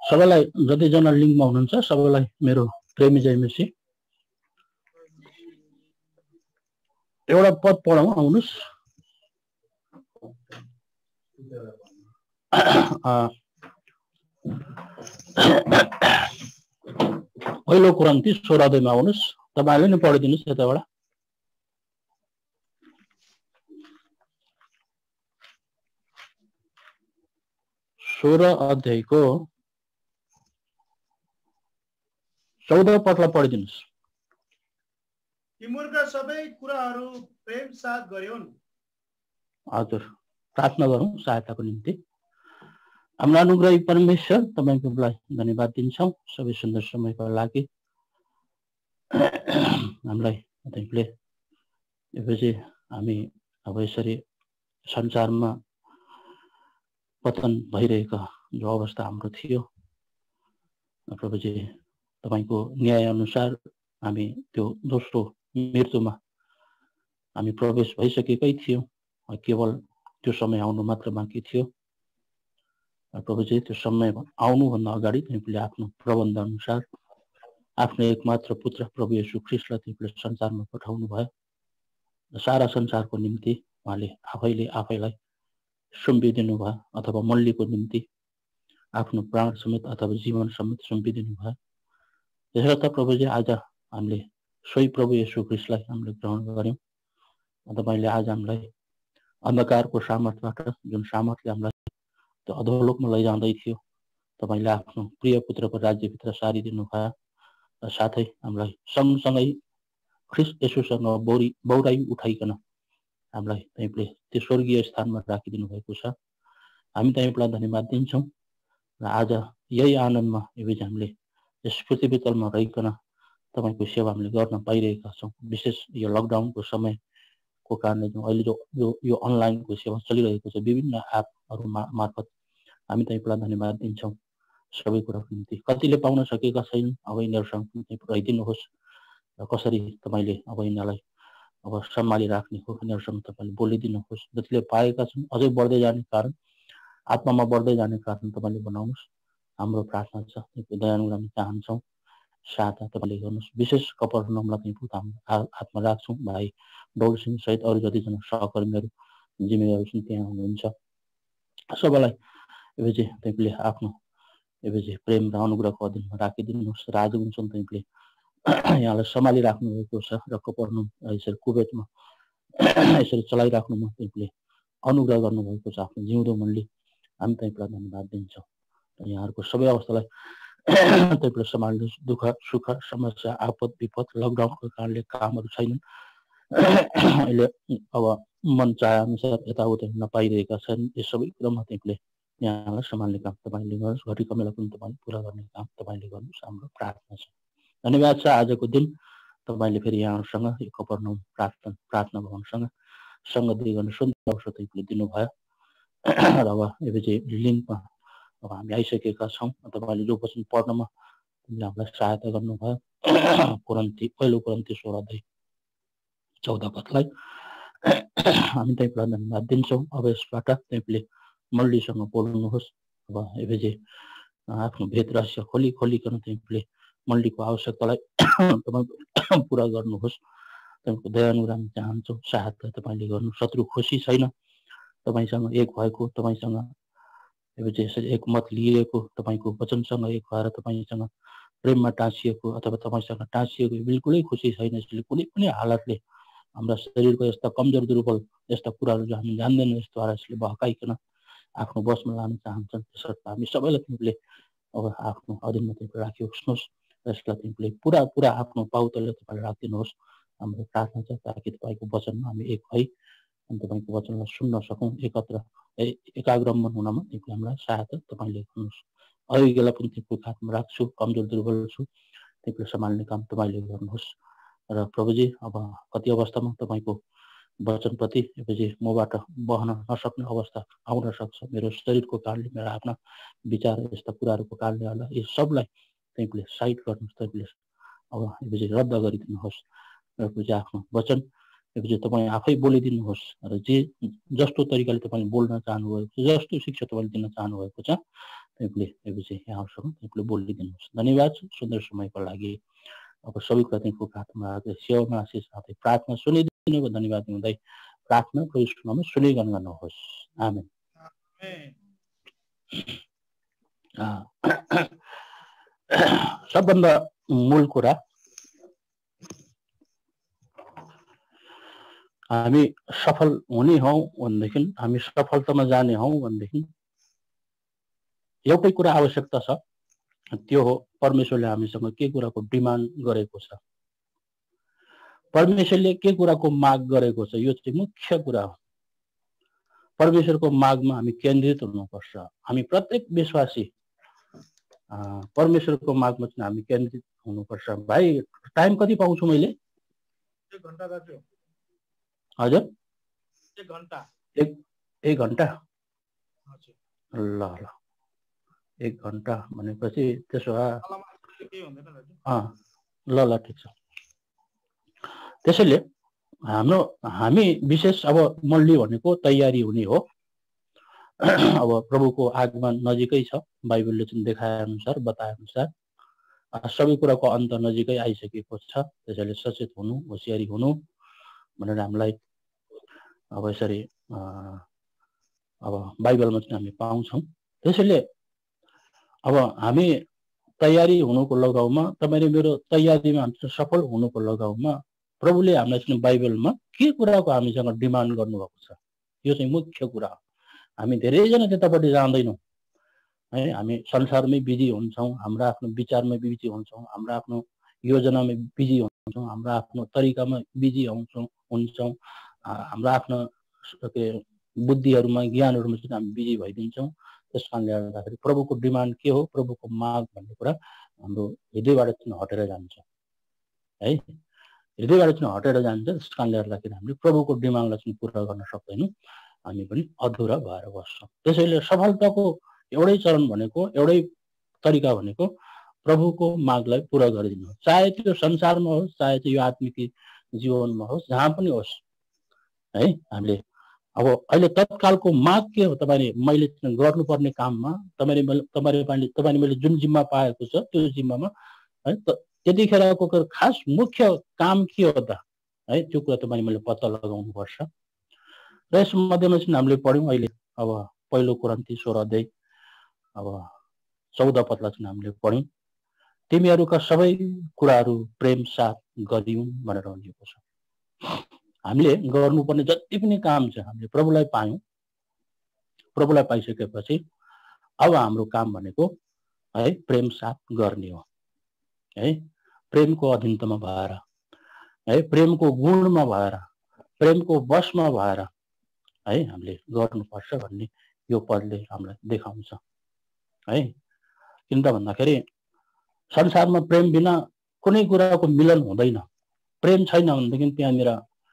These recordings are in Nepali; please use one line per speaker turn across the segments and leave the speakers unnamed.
सबैलाई जतिजना लिङ्कमा हुनुहुन्छ सबैलाई मेरो प्रेमी जय मसी। एउटा पद पढौँ, आउनुहोस्। पहिलो कुरान्ती 16 अध्यायमा आउनुहोस्। तपाईहरुले नै पढिदिनुस् यताबाट। 16 अध्यायको 14 पदलाई पढिदिनुस्।
तिमीहरूका सबै कुराहरू प्रेम साथ गर्योन्।
हजुर, प्रार्थना गरौँ सहायताको निम्ति। हाम्रो अनुग्रही परमेश्वर, तपाईको धन्यवाद दिन्छौँ सबै सुन्दर समयको लागि। हामीलाई तपाईले यसपछि हामी अब यसरी संसारमा पतन भइरहेको जो अवस्था हाम्रो थियो, प्रभुजी तपाईको न्याय अनुसार हामी त्यो दोस्रो मृत्युमा हामी प्रवेश भइसकेकै थियौँ। केवल त्यो समय आउनु मात्र बाँकी थियो। प्रभुजी त्यो समय आउनुभन्दा अगाडि तपाईले आफ्नो प्रबन्ध अनुसार आफ्नो एकमात्र पुत्र प्रभु येशू ख्रीष्टलाई तपाईले संसारमा पठाउनु भयो। सारा संसारको निम्ति उहाँले आफैले आफैलाई सुम्पिदिनु भयो, अथवा मल्लीको निम्ति आफ्नो प्राण समेत अथवा जीवन समेत सुम्पिदिनु भयो। त्यसर्थ प्रभुजी आज हामीले सोही प्रभु येशू ख्रीष्टलाई हामीले ग्रहण गर्यौं। तपाईले आज हामीलाई अन्धकारको सामर्थबाट, जुन सामर्थले हामीलाई त्यो अधोलोकमा लैजाँदै थियो, तपाईले आफ्नो प्रिय पुत्रको राज्यभित्र सारिदिनु भयो। र साथै हामीलाई सँगसँगै ख्रीष्ट येशूसँग बौराई उठाइकन हामीलाई तपाईले त्यो स्वर्गीय स्थानमा राखिदिनु भएको छ। हामी तपाईलाई धन्यवाद दिन्छौँ। र आज यही आनन्दमा यस हामीले यस पृथ्वी तलमा रहिकन तपाईको सेवा हामीले गर्न पाइरहेका छौँ। विशेष यो लकडाउनको समयको कारणले अहिले यो अनलाइनको सेवा चलिरहेको छ, विभिन्न एपहरू मार्फत हामी तपाईलाई धन्यवाद दिन्छौँ सबै कुराको निम्ति। कतिले पाउन सकेका छैनन्, अब यिनीहरूसँग रहिदिनुहोस् र कसरी तपाईले अब यिनीहरूलाई अब सम्हालिराख्ने हो, यिनीहरूसँग तपाईले बोलिदिनुहोस्। जतिले पाएका छन् अझै बढ्दै जाने कारण, आत्मामा बढ्दै जाने कारण तपाईले बनाउनुहोस्। हाम्रो प्रार्थना छ, दयालु हामी चाहन्छौँ, सहायता तपाईले गर्नुहोस्। विशेष कफरनहुमलाई हामी हातमा राख्छौँ। भाइ डौल सिंह सहित अरू जतिजना सहकर्मीहरू जिम्मेवार छन् त्यहाँ हुनुहुन्छ, सबैलाई एवजी तपाईले आफ्नो एवजी प्रेम र अनुग्रहको अधीनमा राखिदिनुहोस्। राजवंशमा तपाईले यहाँलाई सम्हालिराख्नु भएको छ र कफरनहुम यसरी कुवेतमा यसरी चलाइराख्नुमा तपाईले अनुग्रह गर्नुभएको छ। आफ्नो जिउँदो मनले हामी तपाईलाई धन्यवाद दिन्छौँ। यहाँहरूको सबै अवस्थालाई तपाईले सम्हाल्नुहोस्। दुःख सुख समस्या आपद विपद लकडाउनको कारणले कामहरू छैनन्, अहिले अब मन चाहे अनुसार यताउता नपाइरहेका छन्। यस सबै कुरामा तपाईले यहाँलाई सम्हाल्ने काम तपाईले गर्नुहोस्। घटी कमीलाई पनि तपाईले पुरा गर्ने काम तपाईले गर्नुहोस्। हाम्रो प्रार्थना छ। धन्यवाद छ आजको दिन तपाईले फेरि यहाँहरूसँग यो कफरनहुम प्रार्थना भवनसँग सङ्गति गर्न सुन्दर अवसर तपाईले दिनुभयो। र अब एवजी लिङ्कमा अब हामी आइसकेका छौँ। तपाईले जो वचन पढ्नमा तिमीले हामीलाई सहायता गर्नुभयो। पहिलो कुरन्ती 16 अध्याय 14 पदलाई हामी तपाईलाई धन्यवाद दिन्छौँ। अब यसबाट तपाईले मल्लीसँग बोल्नुहोस्। अब एवजी आफ्नो भेद रहस्य खोलिकन तपाईले मल्लीको आवश्यकतालाई तपाईँ पुरा गर्नुहोस्। तपाईको दया अनुग्रह हामी चाहन्छौँ, सहायता तपाईले गर्नु। शत्रु खुसी छैन तपाईसँग एक भएको, तपाईसँग यसरी एकमत लिएको, तपाईको वचनसँग एक भएर तपाईसँग प्रेममा टाँसिएको अथवा तपाईसँग टाँसिएको बिल्कुलै खुसी छैन। यसले कुनै पनि हालतले हाम्रा शरीरको यस्ता कमजोर दुर्बल यस्ता कुराहरू जो हामी जान्दैनौँ यसद्वारा यसले बहकाइकन आफ्नो बसमा लान चाहन्छन्। त्यसर्थ हामी सबैलाई तिमीले अब आफ्नो अधीनमा तपाईँ राखियोस्। यसलाई तिमीले पुरा आफ्नो पाउतले तपाईँले राखिदिनुहोस्। हाम्रो प्रार्थना छ ताकि तपाईँको वचनमा हामी एक भई अनि तपाईँको वचनलाई सुन्न सकौँ। एकत्र एकाग्रमन हुनमा तिमीले हामीलाई सहायता तपाईँले गर्नुहोस्। अहिलेलाई पनि तिमीको हातमा राख्छु, कमजोर दुर्बल छु, तिमीले सम्हाल्ने काम तपाईँले गर्नुहोस्। र प्रभुजी अब कति अवस्थामा तपाईँको वचनप्रति एवजी मबाट बहन नसक्ने अवस्था आउन सक्छ। मेरो शरीरको कारणले, मेरो आफ्ना विचार यस्ता कुराहरूको कारणले होला, यी सबलाई तपाईले साइड गर्नुहोस्। तपाईले अब एवजी रद्द गरिदिनुहोस्। र प्रभुजी आफ्नो वचन एवजी तपाईँ आफै बोलिदिनुहोस्। र जस्तो तरिकाले तपाईँले बोल्न चाहनुभएको छ, जस्तो शिक्षा तपाईँले दिन चाहनुभएको छ तिमीले एपछि यहाँसँग तिमीले बोलिदिनुहोस्। धन्यवाद सुन्दर समयको लागि। अब सबै कुरा तिमीको हातमा सेवामा आशिष साथै प्रार्थना सुनिदिनुको धन्यवाद दिँदै प्रार्थना प्रभुको नाममा सुनिगन गर्नुहोस्। आमेन। सबभन्दा मूल कुरा हामी सफल हुने हौ भनेदेखि हामी सफलतामा जाने हौ भनेदेखि एउटै कुरा आवश्यकता छ, त्यो हो परमेश्वरले हामीसँग के कुराको डिमान्ड गरेको छ, परमेश्वरले के कुराको माग गरेको छ। यो चाहिँ मुख्य कुरा हो। परमेश्वरको मागमा हामी केन्द्रित हुनुपर्छ। हामी प्रत्येक विश्वासी परमेश्वरको मागमा चाहिँ हामी केन्द्रित हुनुपर्छ। भाइ टाइम कति पाउँछु मैले?
1 घण्टा दाजु।
हजुर
1 घण्टा।
1 घण्टा।
हजुर।
ल ल 1 घण्टा भनेपछि त्यसो भए ल ल ठिक छ। त्यसैले हामी विशेष अब मल्ली भनेको तयारी हुने हो। अब प्रभुको आगमन नजिकै छ। बाइबलले चाहिँ देखाए अनुसार बताए अनुसार सबै कुराको अन्त नजिकै आइसकेको छ। त्यसैले सचेत हुनु, होसियारी हुनु भनेर हामीलाई अब यसरी अब बाइबलमा चाहिँ हामी पाउँछौँ। त्यसैले अब हामी तयारी हुनुको लगाउमा, तपाईले मेरो तयारीमा हामी सफल हुनुको लगाउमा प्रभुले हामीलाई चाहिँ बाइबलमा के कुराको हामीसँग डिमान्ड गर्नुभएको छ, यो चाहिँ मुख्य कुरा हो। हामी धेरैजना त्यतापट्टि जाँदैनौँ है। हामी संसारमै बिजी हुन्छौँ, हाम्रो आफ्नो विचारमा बिजी हुन्छौँ, हाम्रो आफ्नो योजनामा बिजी हुन्छौँ, हाम्रो आफ्नो तरिकामा बिजी हुन्छौँ, हाम्रो आफ्नो बुद्धिहरूमा ज्ञानहरूमा चाहिँ हामी बिजी भइदिन्छौँ। त्यस कारणले गर्दाखेरि प्रभुको डिमान्ड के हो, प्रभुको माग भन्ने कुरा हाम्रो हृदयबाट चाहिँ हटेर जान्छ है। हृदयबाट चाहिँ हटेर जान्छ। त्यस कारणले गर्दाखेरि हामीले प्रभुको डिमान्डलाई चाहिँ पुरा गर्न सक्दैनौँ, हामी पनि अधुरा भएर बस्छौँ। त्यसैले सफलताको एउटै चरण भनेको, एउटै तरिका भनेको प्रभुको मागलाई पुरा गरिदिनु, चाहे त्यो संसारमा होस्, चाहे त्यो आत्मिक जीवनमा होस्, जहाँ पनि होस् है। हामीले अब अहिले तत्कालको माग के हो? मैले गर्नुपर्ने काममा तपाईँले मैले जुन जिम्मा पाएको छ त्यो जिम्मामा है, त्यतिखेरको खास मुख्य काम के हो त है, त्यो कुरा तपाईँले मैले पत्ता लगाउनुपर्छ। र यस मध्येमा चाहिँ हामीले पढ्यौँ अहिले अब 1 कोरिन्थी 16 अध्याय अब 14 पदलाई चाहिँ हामीले पढ्यौँ। तिमीहरूका सबै कुराहरू प्रेम साथ गरियौँ भनेर भनिएको छ। हामीले गर्नुपर्ने जति पनि काम छ हामीले प्रभुलाई पायौँ। प्रभुलाई पाइसकेपछि अब हाम्रो काम भनेको है प्रेम साथ गर्ने हो है। प्रेमको अधीनतामा भएर है, प्रेमको गुणमा भएर, प्रेमको वशमा भएर है हामीले गर्नुपर्छ भन्ने यो पदले हामीलाई देखाउँछ है। किन त भन्दाखेरि संसारमा प्रेम बिना कुनै कुराको मिलन हुँदैन। प्रेम छैन भनेदेखि त्यहाँनिर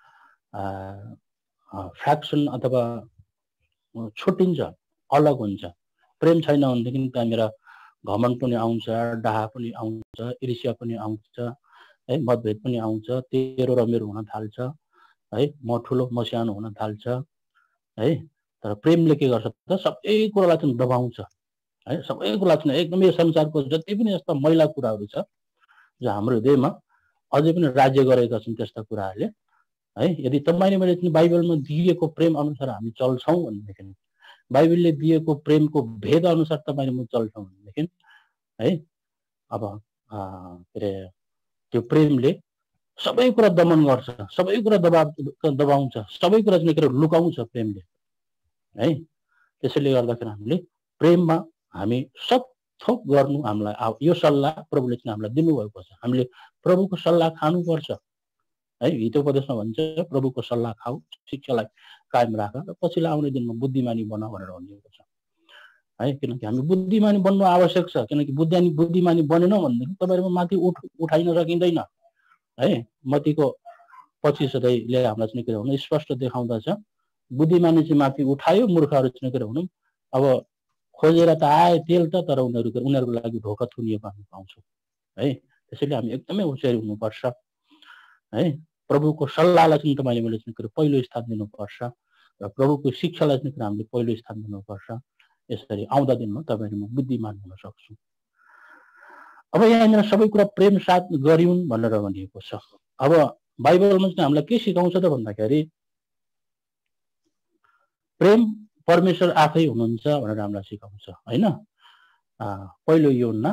फ्र्याक्सन अथवा छुट्टिन्छ, अलग हुन्छ। प्रेम छैन भनेदेखि त्यहाँनिर घमण्ड पनि आउँछ, डाहा पनि आउँछ, ईर्ष्या पनि आउँछ है, मतभेद पनि आउँछ, तेरो र मेरो हुन थाल्छ है, म ठुलो म सानो हुन थाल्छ है। तर प्रेमले के गर्छ त सबै कुरालाई चाहिँ दबाउँछ है, सबै कुरालाई चाहिँ एकदमै संसारको जति पनि यस्ता मैला कुराहरू छ जो हाम्रो हृदयमा अझै पनि राज्य गरेका छन् त्यस्ता कुराहरूले है। यदि तपाईँले मैले चाहिँ बाइबलमा दिएको प्रेम अनुसार हामी चल्छौँ भनेदेखि, बाइबलले दिएको प्रेमको भेद अनुसार तपाईँले म चल्छौँ भनेदेखि है, अब के अरे त्यो प्रेमले सबै कुरा दमन गर्छ, सबै कुरा दबाउँछ, सबै कुरा चाहिँ लुकाउँछ प्रेमले है। त्यसैले गर्दाखेरि हामीले प्रेममा हामी सब थोक गर्नु हामीलाई यो सल्लाह प्रभुले चाहिँ हामीलाई दिनुभएको छ। हामीले प्रभुको सल्लाह खानुपर्छ है। हितोपदेशमा भन्छ प्रभुको सल्लाह खाऊ, शिक्षालाई कायम राख र पछिल्लो आउने दिनमा बुद्धिमानी बना भनेर भनिएको छ है। किनकि हामी बुद्धिमानी बन्नु आवश्यक छ। किनकि बुद्धिमानी बनेन भनेदेखि तपाईँहरूमा माथि उठाइन सकिँदैन है। मत्तीको 25 अध्यायले हामीलाई चाहिँ के हुनु स्पष्ट देखाउँदछ, बुद्धिमानी चाहिँ माथि उठायो, मूर्खहरू चाहिँ के हुनु अब खोजेर त आए तेल त, तर उनीहरूको लागि ढोका थुनिएको हामी पाउँछौँ है। त्यसैले हामी एकदमै होसियारी हुनुपर्छ है। प्रभुको सल्लाहलाई चाहिँ तपाईँले मैले चाहिँ पहिलो स्थान दिनुपर्छ र प्रभुको शिक्षालाई चाहिँ हामीले पहिलो स्थान दिनुपर्छ। यसरी आउँदा दिनमा तपाईहरु म बुद्धिमान हुन सक्छु। अब यहाँनिर सबै कुरा प्रेम साथ गरिउन् भनेर भनिएको छ। अब बाइबलमा चाहिँ हामीलाई के सिकाउँछ त भन्दाखेरि प्रेम परमेश्वर आफै हुनुहुन्छ भनेर हामीलाई सिकाउँछ हैन। पहिलो यूहन्ना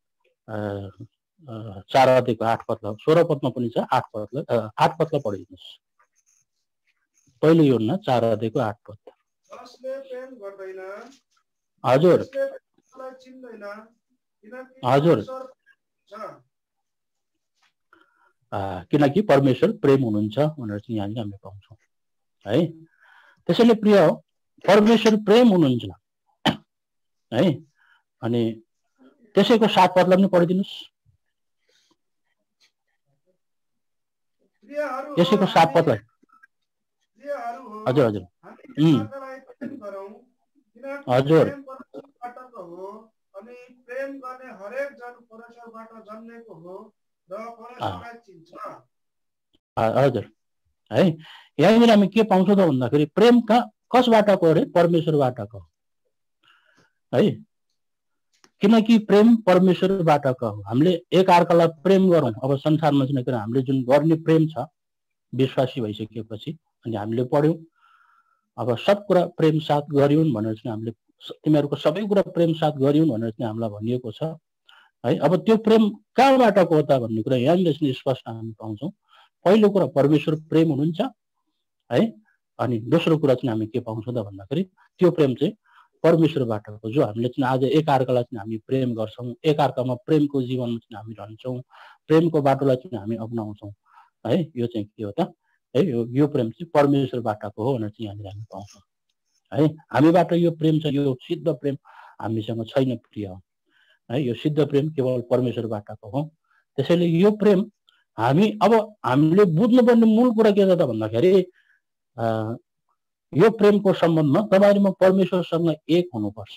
4 अध्यायको 8 पदमा 16 पदमा पनि छ, 8 पदलाई पढिदिनुस्। पहिलो यूहन्ना 4 अध्यायको 8 पद।
जसले प्रेम गर्दैन
हजुर
त्यसले परमेश्वरलाई चिन्दैन, किनकि
हजुर
परमेश्वर छ।
किनकि परमेश्वर प्रेम हुनुहुन्छ भनेर चाहिँ यहाँनिर हामी पाउँछौँ है। त्यसैले प्रिय परमेश्वर प्रेम हुनुहुन्छ है। अनि त्यसैको 7 पदलाई पनि पढिदिनुस्। त्यसैको 7 पदलाई हजुर हजुर हजुर
अनि प्रेम गर्ने हरेक जन परमेश्वरबाट जन्मेको हो र परमेश्वरलाई चिन्छ।
हजुर है। यहाँनिर हामी के पाउँछौँ त भन्दाखेरि प्रेम कसबाटको अरे परमेश्वरबाटको है। किनकि प्रेम परमेश्वरबाटको हो। हामीले एक अर्कालाई प्रेम गरौँ। अब संसारमा चाहिँ हामीले जुन गर्ने प्रेम छ विश्वासी भइसकेपछि अनि हामीले पढ्यौँ अब सब कुरा प्रेम साथ गरिउन् भनेर चाहिँ हामीले तिमीहरूको सबै कुरा प्रेम साथ गरिउन् भनेर चाहिँ हामीलाई भनिएको छ है। अब त्यो प्रेम कहाँबाटको हो त भन्ने कुरा यहाँनिर चाहिँ स्पष्ट हामी पाउँछौँ। पहिलो कुरा परमेश्वर प्रेम हुनुहुन्छ है। अनि दोस्रो कुरा चाहिँ हामी के पाउँछौँ त भन्दाखेरि त्यो प्रेम चाहिँ परमेश्वरबाटको जो हामीले चाहिँ आज एक अर्कालाई चाहिँ हामी प्रेम गर्छौँ, एक अर्कामा प्रेमको जीवनमा चाहिँ हामी रहन्छौँ, प्रेमको बाटोलाई चाहिँ हामी अपनाउँछौँ है। यो चाहिँ के हो त है, यो प्रेम चाहिँ परमेश्वरबाटको हो भनेर चाहिँ यहाँनिर हामी पाउँछौँ है। हामीबाट यो प्रेम छ, यो सिद्ध प्रेम हामीसँग छैन प्रिय है। यो सिद्ध प्रेम केवल परमेश्वरबाटको हो। त्यसैले यो प्रेम हामीले बुझ्नुपर्ने मूल कुरा के छ त भन्दाखेरि यो प्रेमको सम्बन्धमा तपाईहरु म परमेश्वरसँग एक हुनुपर्छ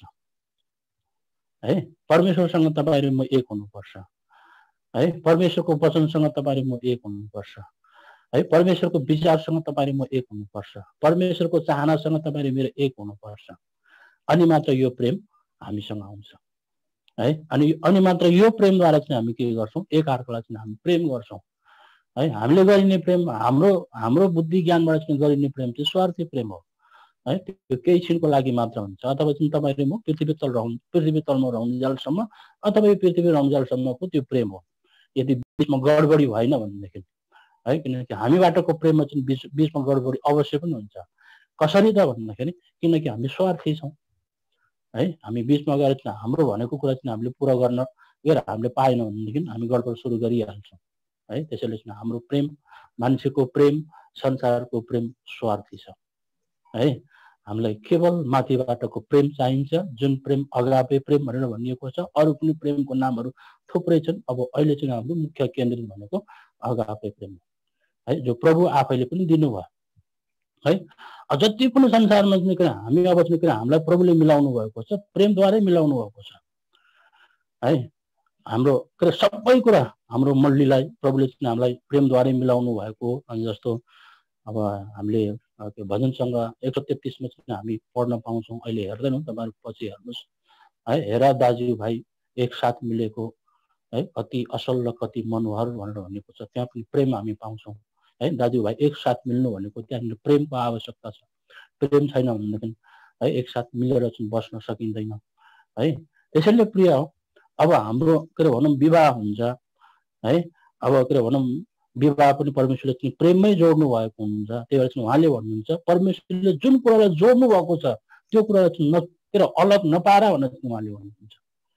है। परमेश्वरसँग तपाईहरु म एक हुनुपर्छ है। परमेश्वरको वचनसँग तपाईहरु म एक हुनुपर्छ है। परमेश्वरको विचारसँग तपाईहरु म एक हुनुपर्छ। परमेश्वरको चाहनासँग तपाईहरु मेरो एक हुनुपर्छ। अनि मात्र यो प्रेम हामीसँग आउँछ है। अनि मात्र यो प्रेमद्वारा चाहिँ हामी के गर्छौँ, एक अर्कालाई चाहिँ हामी प्रेम गर्छौँ है। हामीले गरिने प्रेम हाम्रो बुद्धि ज्ञानबाट चाहिँ गरिने प्रेम चाहिँ स्वार्थी प्रेम हो है। त्यो केही क्षणको लागि मात्र हुन्छ। अथवा चाहिँ तपाईहरु म पृथ्वी तलमा रहनुन्जेलसम्म अथवा यो पृथ्वी रहनुन्जेलसम्मको त्यो प्रेम हो। यदि बीचमा गडबडी भएन भनेदेखि है। किनकि हामीबाटको प्रेममा चाहिँ बीचमा गडबडी अवश्य पनि हुन्छ। कसरी त भन्दाखेरि किनकि हामी स्वार्थी छौँ है। हामी बीचमा गएर चाहिँ हाम्रो भनेको कुरा चाहिँ हामीले पुरा गर्न गएर हामीले पाएन भनेदेखि हामी गडबड सुरु गरिहाल्छौँ है। त्यसैले चाहिँ हाम्रो प्रेम, मान्छेको प्रेम, संसारको प्रेम स्वार्थी छ है। हामीलाई केवल माथिबाटको प्रेम चाहिन्छ, जुन प्रेम अगापे प्रेम भनेर भनिएको छ। अरू पनि प्रेमको नामहरू थुप्रै छन्। अब अहिले चाहिँ हाम्रो मुख्य केन्द्रित भनेको अगापे प्रेम है, जो प्रभु आफैले पनि दिनुभयो है। जति पनि संसारमा हामी अब हामीलाई प्रभुले मिलाउनु भएको छ, प्रेमद्वारै मिलाउनु भएको छ है। हाम्रो सबै कुरा हाम्रो मण्डलीलाई प्रभुले हामीलाई प्रेमद्वारै मिलाउनु भएको। अनि जस्तो अब हामीले भजनसँग 133 मा चाहिँ हामी पढ्न पाउँछौँ। अहिले हेर्दैनौँ, तपाईहरु पछि हेर्नुस् है। हेर दाजुभाइ एक साथ मिलेको है, कति असल र कति मनोहर भनेर भनेको छ। त्यहाँ पनि प्रेम हामी पाउँछौँ है। दाजुभाइ एक साथ मिल्नु भनेको त्यहाँनिर प्रेमको आवश्यकता छ। प्रेम छैन भनेदेखि है एक साथ मिलेर चाहिँ बस्न सकिँदैन है। त्यसैले प्रिय अब हाम्रो भनौँ विवाह हुन्छ है। अब भनौँ विवाह पनि परमेश्वरले चाहिँ प्रेममै जोड्नु भएको हुन्छ। त्यही भएर चाहिँ उहाँले भन्नुहुन्छ परमेश्वरले जुन कुरालाई जोड्नु भएको छ त्यो कुरा चाहिँ अलग नपार भनेर चाहिँ उहाँले भन्नुहुन्छ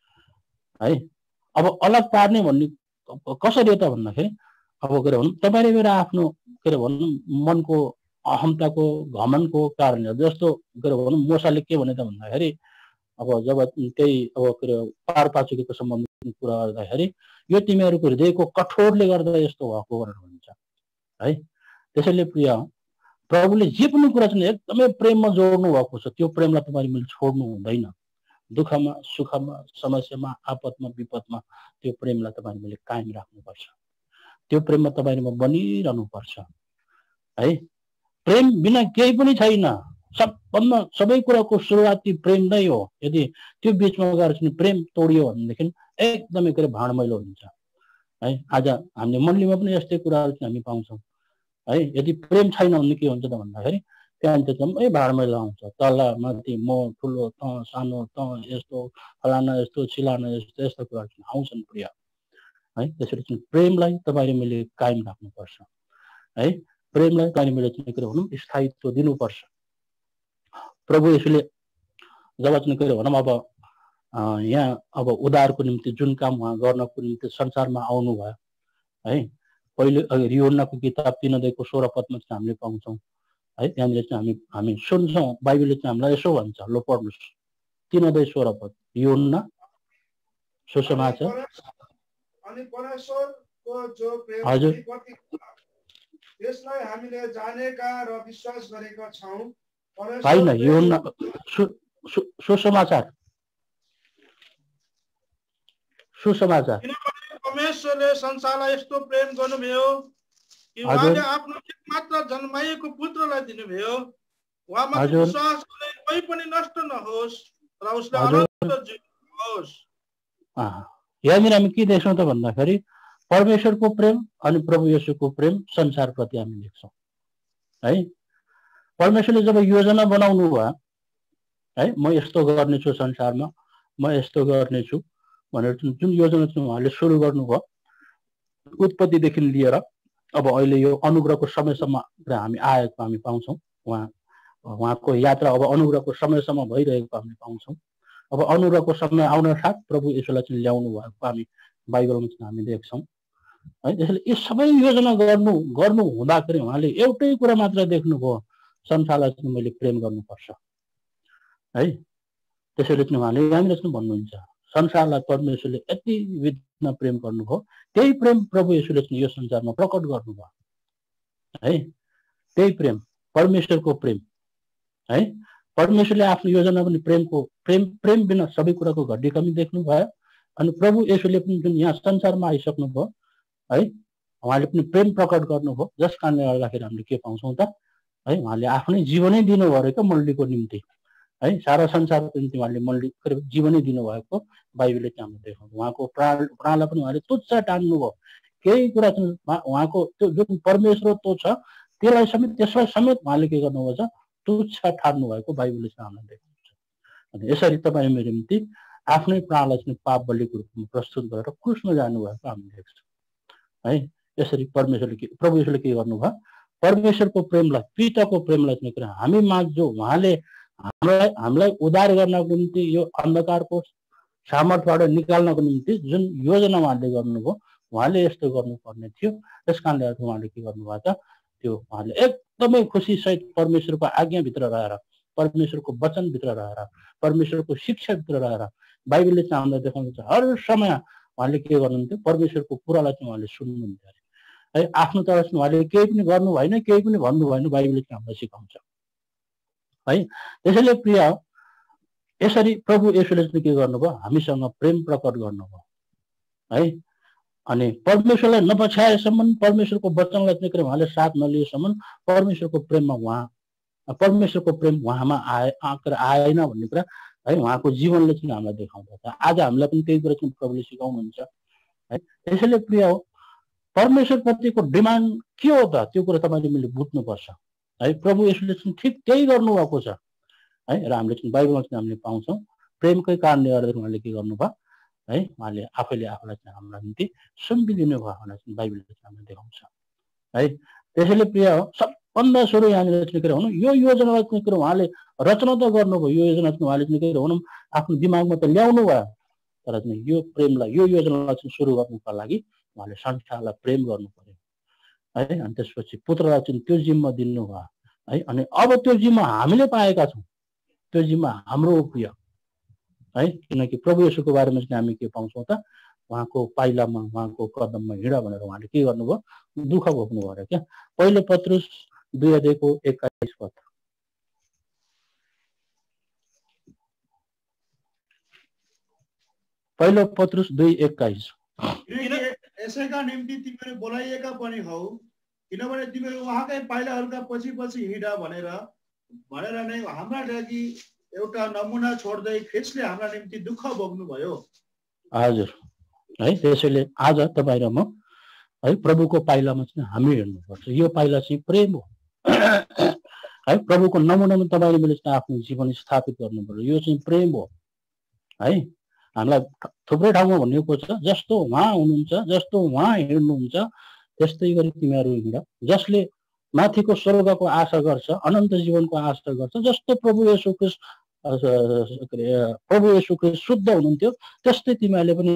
है। अब अलग पार्ने भन्ने कसरी हो त भन्दाखेरि अब भनौँ तपाईले मेरो आफ्नो भनौँ मनको अहमताको घमनको कारणले जस्तो भनौँ मोसाले के भने त भन्दाखेरि अब जब त्यही अब पारपाचुकीको सम्बन्धित कुरा गर्दाखेरि यो तिमीहरूको हृदयको कठोरले गर्दा यस्तो भएको भनेर भन्छ है। त्यसैले प्रिय प्रभुले जे पनि कुरा चाहिँ एकदमै प्रेममा जोड्नु भएको छ। त्यो प्रेमलाई तपाईले मैले छोड्नु हुँदैन। दुःखमा, सुखमा, समस्यामा, आपतमा, विपदमा त्यो प्रेमलाई तपाईले मैले कायम राख्नुपर्छ। त्यो प्रेममा तपाईले म बनिरहनु पर्छ है। प्रेम बिना केही पनि छैन सबभन्दा सबै कुराको सुरुवाती प्रेम नै हो। यदि त्यो बिचमा गएर चाहिँ प्रेम तोडियो भनेदेखि एकदमै के अरे भाँडमैलो हुन्छ है। आज हामीले मण्डलीमा पनि यस्तै कुराहरू चाहिँ हामी पाउँछौँ है। यदि प्रेम छैन भने के हुन्छ त भन्दाखेरि त्यहाँदेखि जम्मै भाँडमैलो आउँछ। तल माथि म ठुलो त सानो त यस्तो फलाना यस्तो सिलाना यस्तो यस्तो कुराहरू चाहिँ आउँछन् प्रिय है। त्यसरी चाहिँ प्रेमलाई तपाईँले मैले कायम राख्नुपर्छ है। प्रेमलाई तपाईँले मैले चाहिँ के भनौँ स्थायित्व दिनुपर्छ। प्रभु यसले जब चाहिँ के भनौँ अब यहाँ अब उद्धारको निम्ति जुन काम उहाँ गर्नको निम्ति संसारमा आउनुभयो है। पहिले यूहन्नाको किताब 3 अध्यायको 16 पदमा चाहिँ हामीले पाउँछौँ है। त्यहाँनिर चाहिँ हामी सुन्छौँ बाइबलले चाहिँ हामीलाई यसो भन्छ, लो पढ्नुहोस् 3 अध्याय 16 पद यूहन्ना सुसमाचार।
अनि परमेश्वरको जो प्रेम
हजुर
हामीप्रति त्यसलाई हामीले जानेका र विश्वास गरेका छौँ।
होइन यूहन्ना सुसमाचार सुसमाचार।
परमेश्वरले संसारलाई यस्तो प्रेम गर्नुभयो कि उहाँले आफ्नो एकमात्र जन्माइएको पुत्रलाई दिनुभयो, उहाँमाथि विश्वास गर्ने कोही पनि नष्ट नहोस् र उसले अनन्त जीवन होस्।
यहाँनिर हामी के देख्छौँ त भन्दाखेरि परमेश्वरको प्रेम अनि प्रभु येशूको प्रेम संसारप्रति हामी देख्छौँ है। परमेश्वरले जब योजना बनाउनु भयो है, म यस्तो गर्नेछु संसारमा, म यस्तो गर्नेछु भनेर जुन योजना चाहिँ उहाँले सुरु गर्नुभयो उत्पत्तिदेखि लिएर अब अहिले यो अनुग्रहको समयसम्म हामी आएको हामी पाउँछौँ। उहाँको यात्रा अब अनुग्रहको समयसम्म भइरहेको हामी पाउँछौँ। अब अनुग्रहको समय आउन साथ प्रभु येशूलाई चाहिँ ल्याउनु भएको हामी बाइबलमा चाहिँ हामी देख्छौँ है। त्यसैले यो सबै योजना गर्नु हुँदाखेरि उहाँले एउटै कुरा मात्र देख्नुभयो, संसारलाई चाहिँ मैले प्रेम गर्नुपर्छ है। त्यसैले चाहिँ उहाँले यहाँनिर चाहिँ भन्नुहुन्छ संसारलाई परमेश्वरले यति विधमा प्रेम गर्नुभयो, त्यही प्रेम प्रभु येशूले चाहिँ यो संसारमा प्रकट गर्नुभयो है। त्यही प्रेम परमेश्वरको प्रेम है। परमेश्वरले आफ्नो योजना पनि प्रेम बिना सबै कुराको घटी कमी देख्नु भयो। अनि प्रभु येशूले पनि जुन यहाँ संसारमा आइसक्नुभयो है, उहाँले पनि प्रेम प्रकट गर्नुभयो, जस कारणले गर्दाखेरि हामीले के पाउँछौँ त है, उहाँले आफ्नै जीवनै दिनुभयो रहेको मण्डलीको निम्ति है। सारा संसारको निम्ति उहाँले मण्डली जीवनै दिनुभएको बाइबलले चाहिँ हामीले देखाउँछ। उहाँको प्राणलाई पनि उहाँले तुच्छ ठान्नुभयो। केही कुरा चाहिँ उहाँको त्यो जुन परमेश्वरत्व छ त्यसलाई समेत उहाँले के गर्नुभएको छ, तुच्छ ठान्नु भएको बाइबलले चाहिँ हामीलाई देखाउँछ। अनि यसरी तपाईँ मेरो निम्ति आफ्नै प्राणलाई चाहिँ पाप बलिको रूपमा प्रस्तुत गरेर क्रुसमा जानुभएको हामी देख्छौँ है। यसरी प्रभु येशूले के गर्नुभयो, परमेश्वरको प्रेमलाई, पिताको प्रेमलाई चाहिँ हामी माझ्छौँ। उहाँले हामीलाई उद्धार गर्नको निम्ति यो अन्धकारको सामर्थ्यबाट निकाल्नको निम्ति जुन योजना उहाँले गर्नुभयो, उहाँले यस्तो गर्नुपर्ने थियो। त्यस कारणले उहाँले के गर्नुभयो त, त्यो उहाँले एकदमै खुसीसहित परमेश्वरको आज्ञाभित्र रहेर, परमेश्वरको वचनभित्र रहेर, परमेश्वरको शिक्षाभित्र रहेर बाइबलले चाहिँ हामीलाई देखाउनुहुन्छ हर समय उहाँले के गर्नुहुन्थ्यो, परमेश्वरको कुरालाई चाहिँ उहाँले सुन्नुहुन्थ्यो है। आफ्नो तर्फमा उहाँले केही पनि गर्नु भएन, केही पनि भन्नु भएन, बाइबलले चाहिँ हामीलाई सिकाउँछ है। त्यसैले प्रिय यसरी प्रभु येशूले चाहिँ के गर्नुभयो, हामीसँग प्रेम प्रकट गर्नुभयो है। अनि परमेश्वरलाई नपछ्याएसम्म, परमेश्वरको वचनलाई चाहिँ उहाँले साथ नलिएसम्म परमेश्वरको प्रेम उहाँमा आएन भन्ने कुरा है उहाँको जीवनले चाहिँ हामीलाई देखाउँदछ। आज हामीलाई पनि त्यही कुरा चाहिँ प्रभुले सिकाउनुहुन्छ है। त्यसैले प्रिय हो, परमेश्वरप्रतिको डिमान्ड के हो त, त्यो कुरा तपाईँले मैले बुझ्नुपर्छ है। प्रभु येशूले चाहिँ ठिक त्यही गर्नुभएको छ है। र हामीले चाहिँ बाइबलमा चाहिँ हामीले पाउँछौँ प्रेमकै कारणले गर्दा उहाँले के गर्नुभयो है, उहाँले आफैले आफूलाई चाहिँ हाम्रो निम्ति सुम्पिदिनु भयो भनेर चाहिँ बाइबलले चाहिँ हामीलाई देखाउँछ है। त्यसैले प्रिय हो, सबभन्दा सुरु यहाँनिर चाहिँ के भनौँ, यो योजनालाई चाहिँ के उहाँले रचना त गर्नुभयो, यो योजना चाहिँ उहाँले चाहिँ के भनौँ आफ्नो दिमागमा त ल्याउनु भयो, तर चाहिँ यो प्रेमलाई, यो योजनालाई चाहिँ सुरु गर्नुको लागि उहाँले संसारलाई प्रेम गर्नु पर्यो है। अनि त्यसपछि पुत्रलाई चाहिँ त्यो जिम्मा दिनुभयो है। अनि अब त्यो जिम्मा हामीले पाएका छौँ, त्यो जिम्मा हाम्रो हो प्रिय है। किनकि प्रभु येशूको बारेमा चाहिँ हामी के पाउँछौँ त, उहाँको पाइलामा, उहाँको कदममा हिँड भनेर उहाँले के गर्नुभयो, दुःख भोग्नु भयो क्या। पहिलो पत्रुस 2 अध्यायको 21 पद। पहिलो पत्रुस 2:21।
यसैका निम्ति तिमीहरू बोलाइएका पनि हौ, किनभने तिमीहरू उहाँकै पाइलाहरूका पछि पछि हिँड भनेर भनेर नै हाम्रा लागि एउटा नमुना छोड्दै ख्रिस्टले हाम्रा निम्ति दुःख भोग्नुभयो।
हजुर है, त्यसैले आज तपाईँ र म है प्रभुको पाइलामा चाहिँ हामी हेर्नुपर्छ। यो पाइला चाहिँ प्रेम हो है। प्रभुको नमुनामा तपाईँले मैले चाहिँ आफ्नो जीवन स्थापित गर्नुपर्छ। यो चाहिँ प्रेम हो है। हामीलाई थुप्रै ठाउँमा भनिएको छ, जस्तो उहाँ हुनुहुन्छ, जस्तो उहाँ हिँड्नुहुन्छ त्यस्तै गरी तिमीहरू हिँड। जसले माथिको स्वर्गको आशा गर्छ, अनन्त जीवनको आशा गर्छ, जस्तो प्रभु येशू ख्रिस्ट शुद्ध हुनुहुन्थ्यो त्यस्तै तिमीहरूले पनि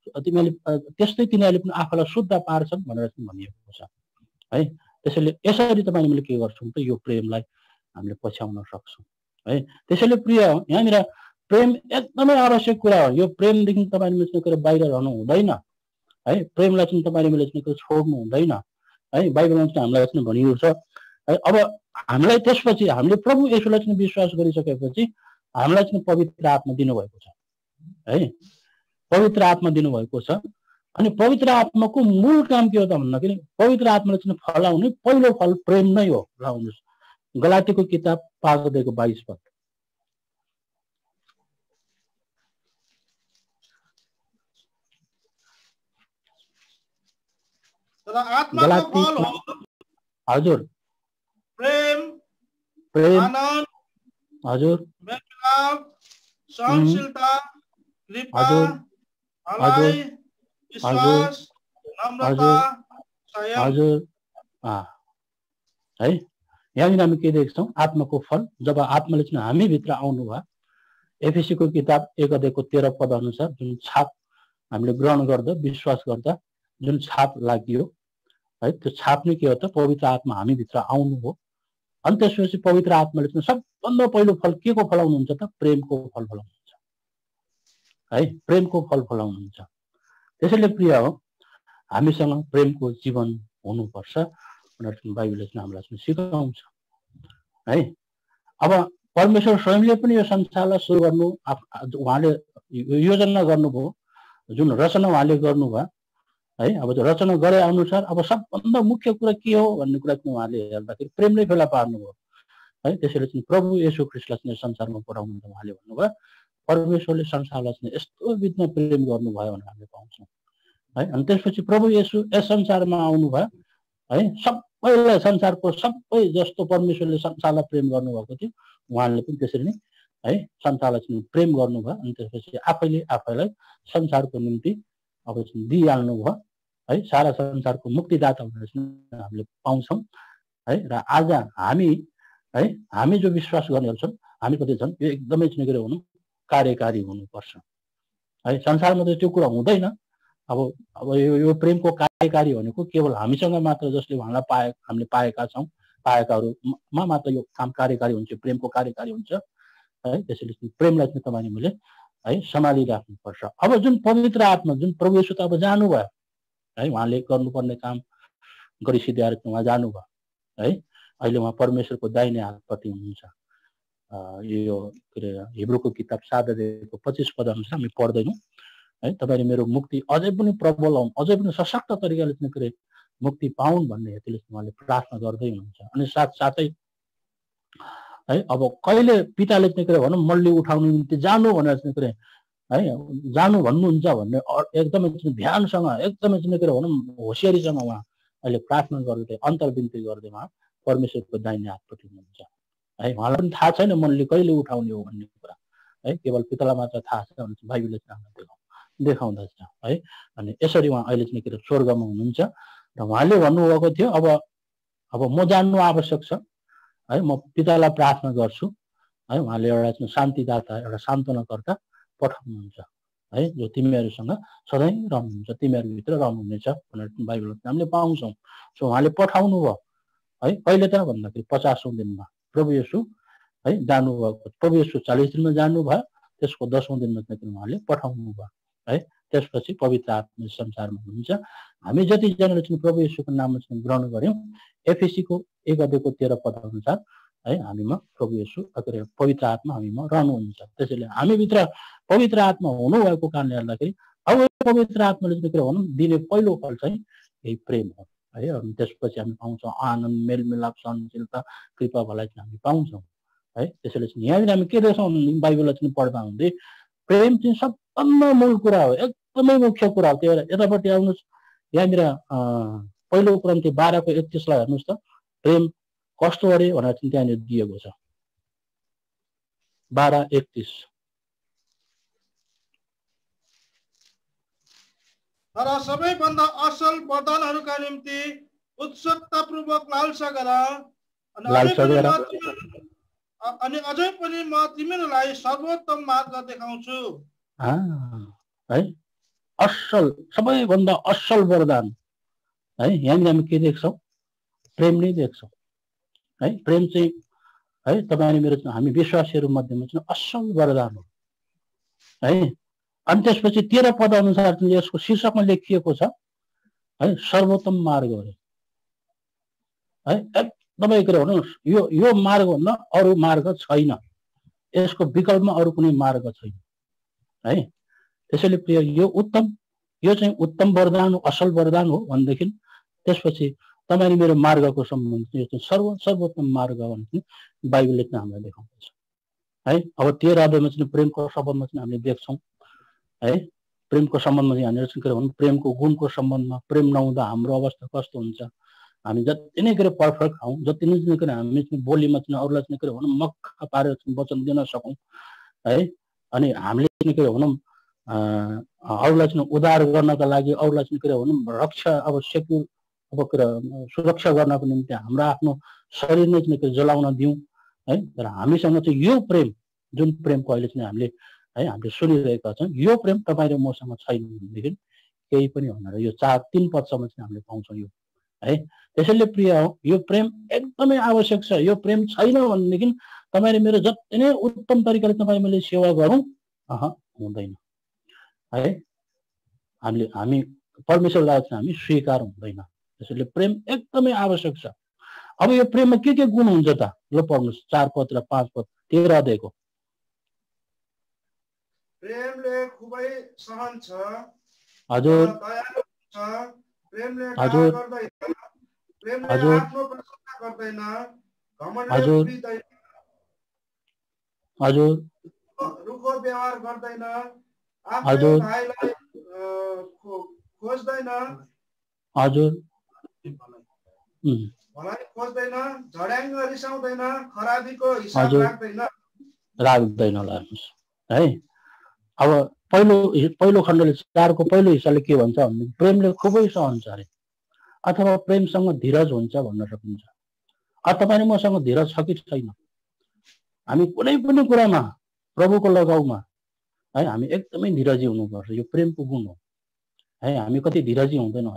आफूलाई शुद्ध पार्छन् भनेर चाहिँ भनिएको छ है। त्यसैले यसरी तपाईँले मैले के गर्छौँ त यो प्रेमलाई हामीले पछ्याउन सक्छौँ है। त्यसैले प्रिय यहाँनिर प्रेम एकदमै आवश्यक कुरा हो। यो प्रेमदेखि तपाईँले मैले बाहिर रहनु हुँदैन है। प्रेमलाई चाहिँ तपाईँले मैले छोड्नु हुँदैन है। बाइबलमा चाहिँ हामीलाई चाहिँ भनिएको छ है। अब हामीलाई त्यसपछि हामीले प्रभु येशूलाई चाहिँ विश्वास गरिसकेपछि हामीलाई चाहिँ पवित्र आत्मा दिनुभएको छ है। पवित्र आत्मा दिनुभएको छ। अनि पवित्र आत्माको मूल काम के हो त भन्दाखेरि पवित्र आत्माले चाहिँ फलाउने पहिलो फल प्रेम नै हो। लाउनुहोस् गलातीको किताब 5:22
आत्माको फल हो
हजुर
प्रेम, आनन्द,
हजुर
मेलमिलाप, सहनशीलता, कृपा, भलाइ, विश्वास, नम्रता, संयम।
हजुर है। यहाँनिर हामी के देख्छौँ आत्माको फल जब आत्माले चाहिँ हामी भित्र आउनु भयो। एफएसीको किताब 1:13 अनुसार जुन छाप हामीले ग्रहण गर्दा विश्वास गर्दा जुन छाप लाग्यो है, त्यो छाप नै के हो त पवित्र आत्मा हामी भित्र आउनु हो। अनि त्यसपछि पवित्र आत्माले चाहिँ सबभन्दा पहिलो फल के को फलाउनुहुन्छ त प्रेमको फल फलाउनुहुन्छ है। प्रेमको फल फलाउनुहुन्छ। त्यसैले प्रिय हो हामीसँग प्रेमको जीवन हुनुपर्छ भनेर बाइबलले चाहिँ हामीलाई सिकाउँछ है। अब परमेश्वर स्वयंले पनि यो संसारलाई सुरु गर्नु उहाँले योजना गर्नुभयो। जुन रचना उहाँले गर्नुभयो है। अब त्यो रचना गरे अनुसार अब सबभन्दा मुख्य कुरा के हो भन्ने कुरा चाहिँ उहाँले हेर्दाखेरि प्रेमले फेला पार्नुभयो है। त्यसैले चाहिँ प्रभु येशू ख्रिस्टलाई चाहिँ संसारमा पठाउनु उहाँले भन्नुभयो। परमेश्वरले संसारलाई चाहिँ यस्तो विधमा प्रेम गर्नुभयो भनेर हामीले पाउँछौँ है। अनि त्यसपछि प्रभु येशू यस संसारमा आउनुभयो है। सबैलाई संसारको सबै जस्तो परमेश्वरले संसारलाई प्रेम गर्नुभएको थियो उहाँले पनि त्यसरी नै है संसारलाई चाहिँ प्रेम गर्नुभयो। अनि त्यसपछि आफैलाई संसारको निम्ति अब चाहिँ दिइहाल्नु भयो है। सारा संसारको मुक्तिदाता भनेर चाहिँ हामीले पाउँछौँ है। र आज हामी जो विश्वास गर्नेहरू छन् हामी कति छन् यो एकदमै चाहिँ के हुनु कार्यकारी हुनुपर्छ है। संसारमा त त्यो कुरा हुँदैन। अब यो प्रेमको कार्यकारी भनेको केवल हामीसँग मात्र जसले उहाँलाई हामीले पाएकाहरूमा मात्र यो काम कार्यकारी हुन्छ, प्रेमको कार्यकारी हुन्छ है। त्यसैले प्रेमलाई चाहिँ तपाईँले मैले है सम्हालिराख्नुपर्छ। अब जुन पवित्र आत्मा जुन प्रभु येशू त अब जानुभयो है। उहाँले गर्नुपर्ने काम गरिसिध्याएर उहाँ जानुभयो है। अहिले उहाँ परमेश्वरको दाहिने हातपट्टि हुनुहुन्छ। यो के अरे हिब्रूको किताब 7:25 अनुसार हामी पढ्दैनौँ है। तपाईँले मेरो मुक्ति अझै पनि प्रबल हुन्, अझै पनि सशक्त तरिकाले चाहिँ के अरे मुक्ति पाउन् भन्ने हेतुले उहाँले प्रार्थना गर्दै हुनुहुन्छ। अनि साथसाथै है अब कहिले पिताले चाहिँ के अरे भनौँ मल्ली उठाउनु निम्ति जानु भनेर चाहिँ के अरे है जानु भन्नुहुन्छ भन्ने एकदमै ध्यानसँग एकदमै चाहिँ के अरे भनौँ होसियारीसँग उहाँ अहिले प्रार्थना गर्दै अन्तर्विन्ती गर्दै उहाँ परमेश्वरको दाहिने हातपट्टि हुनुहुन्छ है। उहाँलाई पनि थाहा छैन मनले कहिले उठाउने हो भन्ने कुरा है। केवल पितालाई मात्र थाहा छ भने चाहिँ बाइबलले चाहिँ देखाउँदछ है। अनि यसरी उहाँ अहिले चाहिँ के अरे स्वर्गमा हुनुहुन्छ र उहाँले भन्नुभएको थियो अब म जान्नु आवश्यक छ है। म पितालाई प्रार्थना गर्छु है। उहाँले एउटा शान्तिदाता एउटा सान्त्वनाकर्ता पठाउनुहुन्छ है जो तिमीहरूसँग सधैँ रहनुहुन्छ, तिमीहरूभित्र रहनुहुनेछ भनेर बाइबलमा हामीले पाउँछौँ। सो उहाँले पठाउनु भयो है। कहिले त भन्दाखेरि 50औं दिनमा प्रभु येशू है जानुभएको। प्रभु येशू 40 दिनमा जानुभयो, त्यसको 10औं दिनमा चाहिँ उहाँले पठाउनु भयो है। त्यसपछि पवित्र आत्मा संसारमा हुनुहुन्छ। हामी जतिजनाले चाहिँ प्रभु येशूको नाममा चाहिँ ग्रहण गर्यौँ एफएसीको 1:13 अनुसार है हामीमा प्रभु येशू पवित्र आत्मा हामीमा रहनुहुन्छ। त्यसैले हामीभित्र पवित्र आत्मा हुनुभएको कारणले गर्दाखेरि अब पवित्र आत्माले चाहिँ के भनौँ दिने पहिलो फल चाहिँ यही प्रेम हो है। अनि त्यसपछि हामी पाउँछौँ आनन्द, मेलमिलाप, सहनशीलता, कृपा भलाइ चाहिँ हामी पाउँछौँ है। त्यसैले चाहिँ यहाँनिर हामी के देख्छौँ भनेदेखि बाइबललाई चाहिँ पढ्दा हुँदै प्रेम चाहिँ सबभन्दा मूल कुरा हो, एकदमै मुख्य कुरा हो। त्यही भएर यतापट्टि आउनुहोस्, यहाँनिर पहिलो कुरान्ती 12:31 हेर्नुहोस् त, प्रेम कस्तो अरे भनेर चाहिँ त्यहाँनिर दिएको छ। 12:31।
तर सबैभन्दा असल वरदानहरूका निम्ति उत्सुकतापूर्वक लालसा गर, अनि अझै पनि म तिमीहरूलाई सर्वोत्तम मार्ग देखाउँछु।
है, असल, सबैभन्दा असल वरदान है। यहाँनिर हामी के देख्छौँ? प्रेम नै देख्छौँ है। प्रेम चाहिँ है तपाईँ अनि मेरो, हामी विश्वासीहरू मध्येमा चाहिँ असल वरदान हो है। अनि त्यसपछि 13 पद अनुसार चाहिँ यसको शीर्षकमा लेखिएको छ है, सर्वोत्तम मार्ग हो है। एकदमै के भन्नुहोस्, यो मार्ग भन्दा अरू मार्ग छैन, यसको विकल्पमा अरू कुनै मार्ग छैन है। त्यसैले प्रिय, यो चाहिँ उत्तम वरदान हो, असल वरदान हो भनेदेखि त्यसपछि तपाईँ मेरो मार्गको सम्बन्ध यो चाहिँ सर्वोत्तम मार्ग भनेदेखि बाइबलले चाहिँ हामीलाई देखाउँछ है। अब 13 अध्यायमा चाहिँ प्रेमको सम्बन्धमा चाहिँ हामीले देख्छौँ है। प्रेमको सम्बन्धमा चाहिँ यहाँनिर चाहिँ के भनौँ, प्रेमको गुणको सम्बन्धमा, प्रेम नहुँदा हाम्रो अवस्था कस्तो हुन्छ, हामी जति नै के पर्फेक्ट हौँ, जति नै के हामी चाहिँ बोलीमा चाहिँ अरूलाई चाहिँ के भनौँ मक्ख पारेर वचन दिन सकौँ है। अनि हामीले चाहिँ के भनौँ अरूलाई चाहिँ उद्धार गर्नका लागि, अरूलाई चाहिँ के भनौँ रक्षा, अब सेक्युर, अब के सुरक्षा गर्नको निम्ति हाम्रो आफ्नो शरीर नै चाहिँ जलाउन दिउँ है। तर हामीसँग चाहिँ यो प्रेम, जुन प्रेमको अहिले चाहिँ हामीले सुनिरहेका छौँ, यो प्रेम तपाईँ र मसँग छैन भनेदेखि केही पनि हुँदैन। यो 4-3 पदसम्म चाहिँ हामीले पाउँछौँ यो है। त्यसैले प्रिय हो, यो प्रेम एकदमै आवश्यक छ। यो प्रेम छैन भनेदेखि तपाईँले मेरो जति नै उत्तम तरिकाले तपाईँ मैले सेवा गरौँ हुँदैन है। हामी परमेश्वरलाई चाहिँ हामी स्वीकार हुँदैन। त्यसैले प्रेम एकदमै आवश्यक छ। अब यो प्रेममा के गुण हुन्छ त? ल पढ्नुहोस् 4 पद र 5 पद 13 अध्यायको।
प्रेमले खुबै सहन्छ,
हजुर
दयालु छ, प्रेमले
हजुर
गर्दैन, प्रेमले
हजुर
आफ्नो प्रशंसा गर्दैन, घमण्डले
हजुर
उभिँदैन,
हजुर
रुखो व्यवहार गर्दैन, आफ्नो
हजुर
भाइलाई खोज्दैन,
हजुर
भलाइ खोज्दैन, झड्याङ्ग रिसाउँदैन, खराबीको हिसाब
राख्दैन है। अब पहिलो खण्डले 4को पहिलो हिस्साले के भन्छ भने प्रेमले खुबै सहन्छ अरे, अथवा प्रेमसँग धीरज हुन्छ भन्न सकिन्छ। तपाईँ मसँग धीरज छ कि छैन? हामी कुनै पनि कुरामा प्रभुको लगाउमा है हामी एकदमै धीरजी हुनुपर्छ। यो प्रेमको गुण हो है। हामी कति धीरजी हुँदैनौँ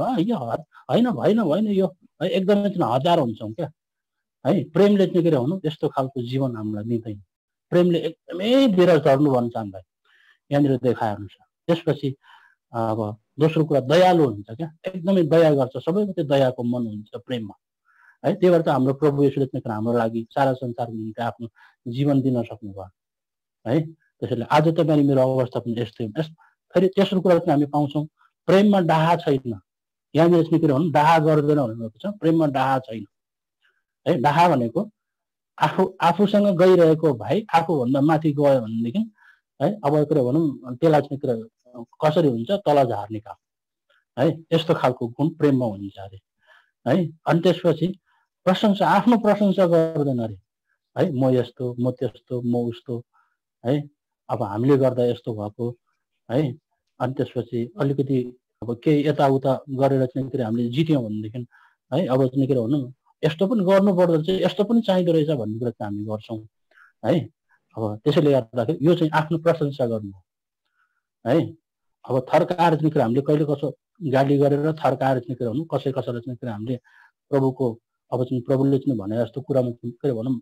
होइन यो है एकदमै चाहिँ हजार हुन्छौँ क्या है। प्रेमले चाहिँ के भनौँ यस्तो खालको जीवन हामीलाई दिँदैन। प्रेमले एकदमै धीरज धर्नु भन्छ हामीलाई, यहाँनिर देखाएको छ। त्यसपछि अब दोस्रो कुरा दयालु हुन्छ क्या, एकदमै दया गर्छ, सबैको दयाको मन हुन्छ प्रेममा है। त्यही भएर त हाम्रो प्रभु येशूले चाहिँ हाम्रो लागि सारा संसारको निम्ति आफ्नो जीवन दिन सक्नुभयो है। त्यसैले आज तपाईँ मेरो अवस्था पनि यस्तै। फेरि तेस्रो कुरा चाहिँ हामी पाउँछौँ प्रेममा डाहा छैन। यहाँनिर चाहिँ के भनौँ डाहा गर्दैन भनेको छ, प्रेममा डाहा छैन है। डाहा भनेको आफूसँग गइरहेको भाइ आफूभन्दा माथि गयो भनेदेखि है अब के भनौँ त्यसलाई चाहिँ कसरी हुन्छ तल झार्ने काम है। यस्तो खालको गुण प्रेममा हुन्छ अरे है। अनि त्यसपछि प्रशंसा, आफ्नो प्रशंसा गर्दैन अरे है। म यस्तो, म त्यस्तो, म उस्तो है, अब हामीले गर्दा यस्तो भएको है। अनि त्यसपछि अलिकति अब केही यताउता गरेर चाहिँ हामीले जित्यौँ भनेदेखि है अब चाहिँ के भनौँ यस्तो पनि गर्नुपर्दो रहेछ, यस्तो पनि चाहिँदो रहेछ भन्ने कुरा चाहिँ हामी गर्छौँ है। अब त्यसैले गर्दाखेरि यो चाहिँ आफ्नो प्रशंसा गर्नु है। अब थर्काएर चाहिँ हामीले कहिले कसो गाली गरेर थर्काएर चाहिँ के भनौँ कसैलाई चाहिँ हामीले प्रभुको अब चाहिँ प्रभुले चाहिँ भने जस्तो कुरामा के भनौँ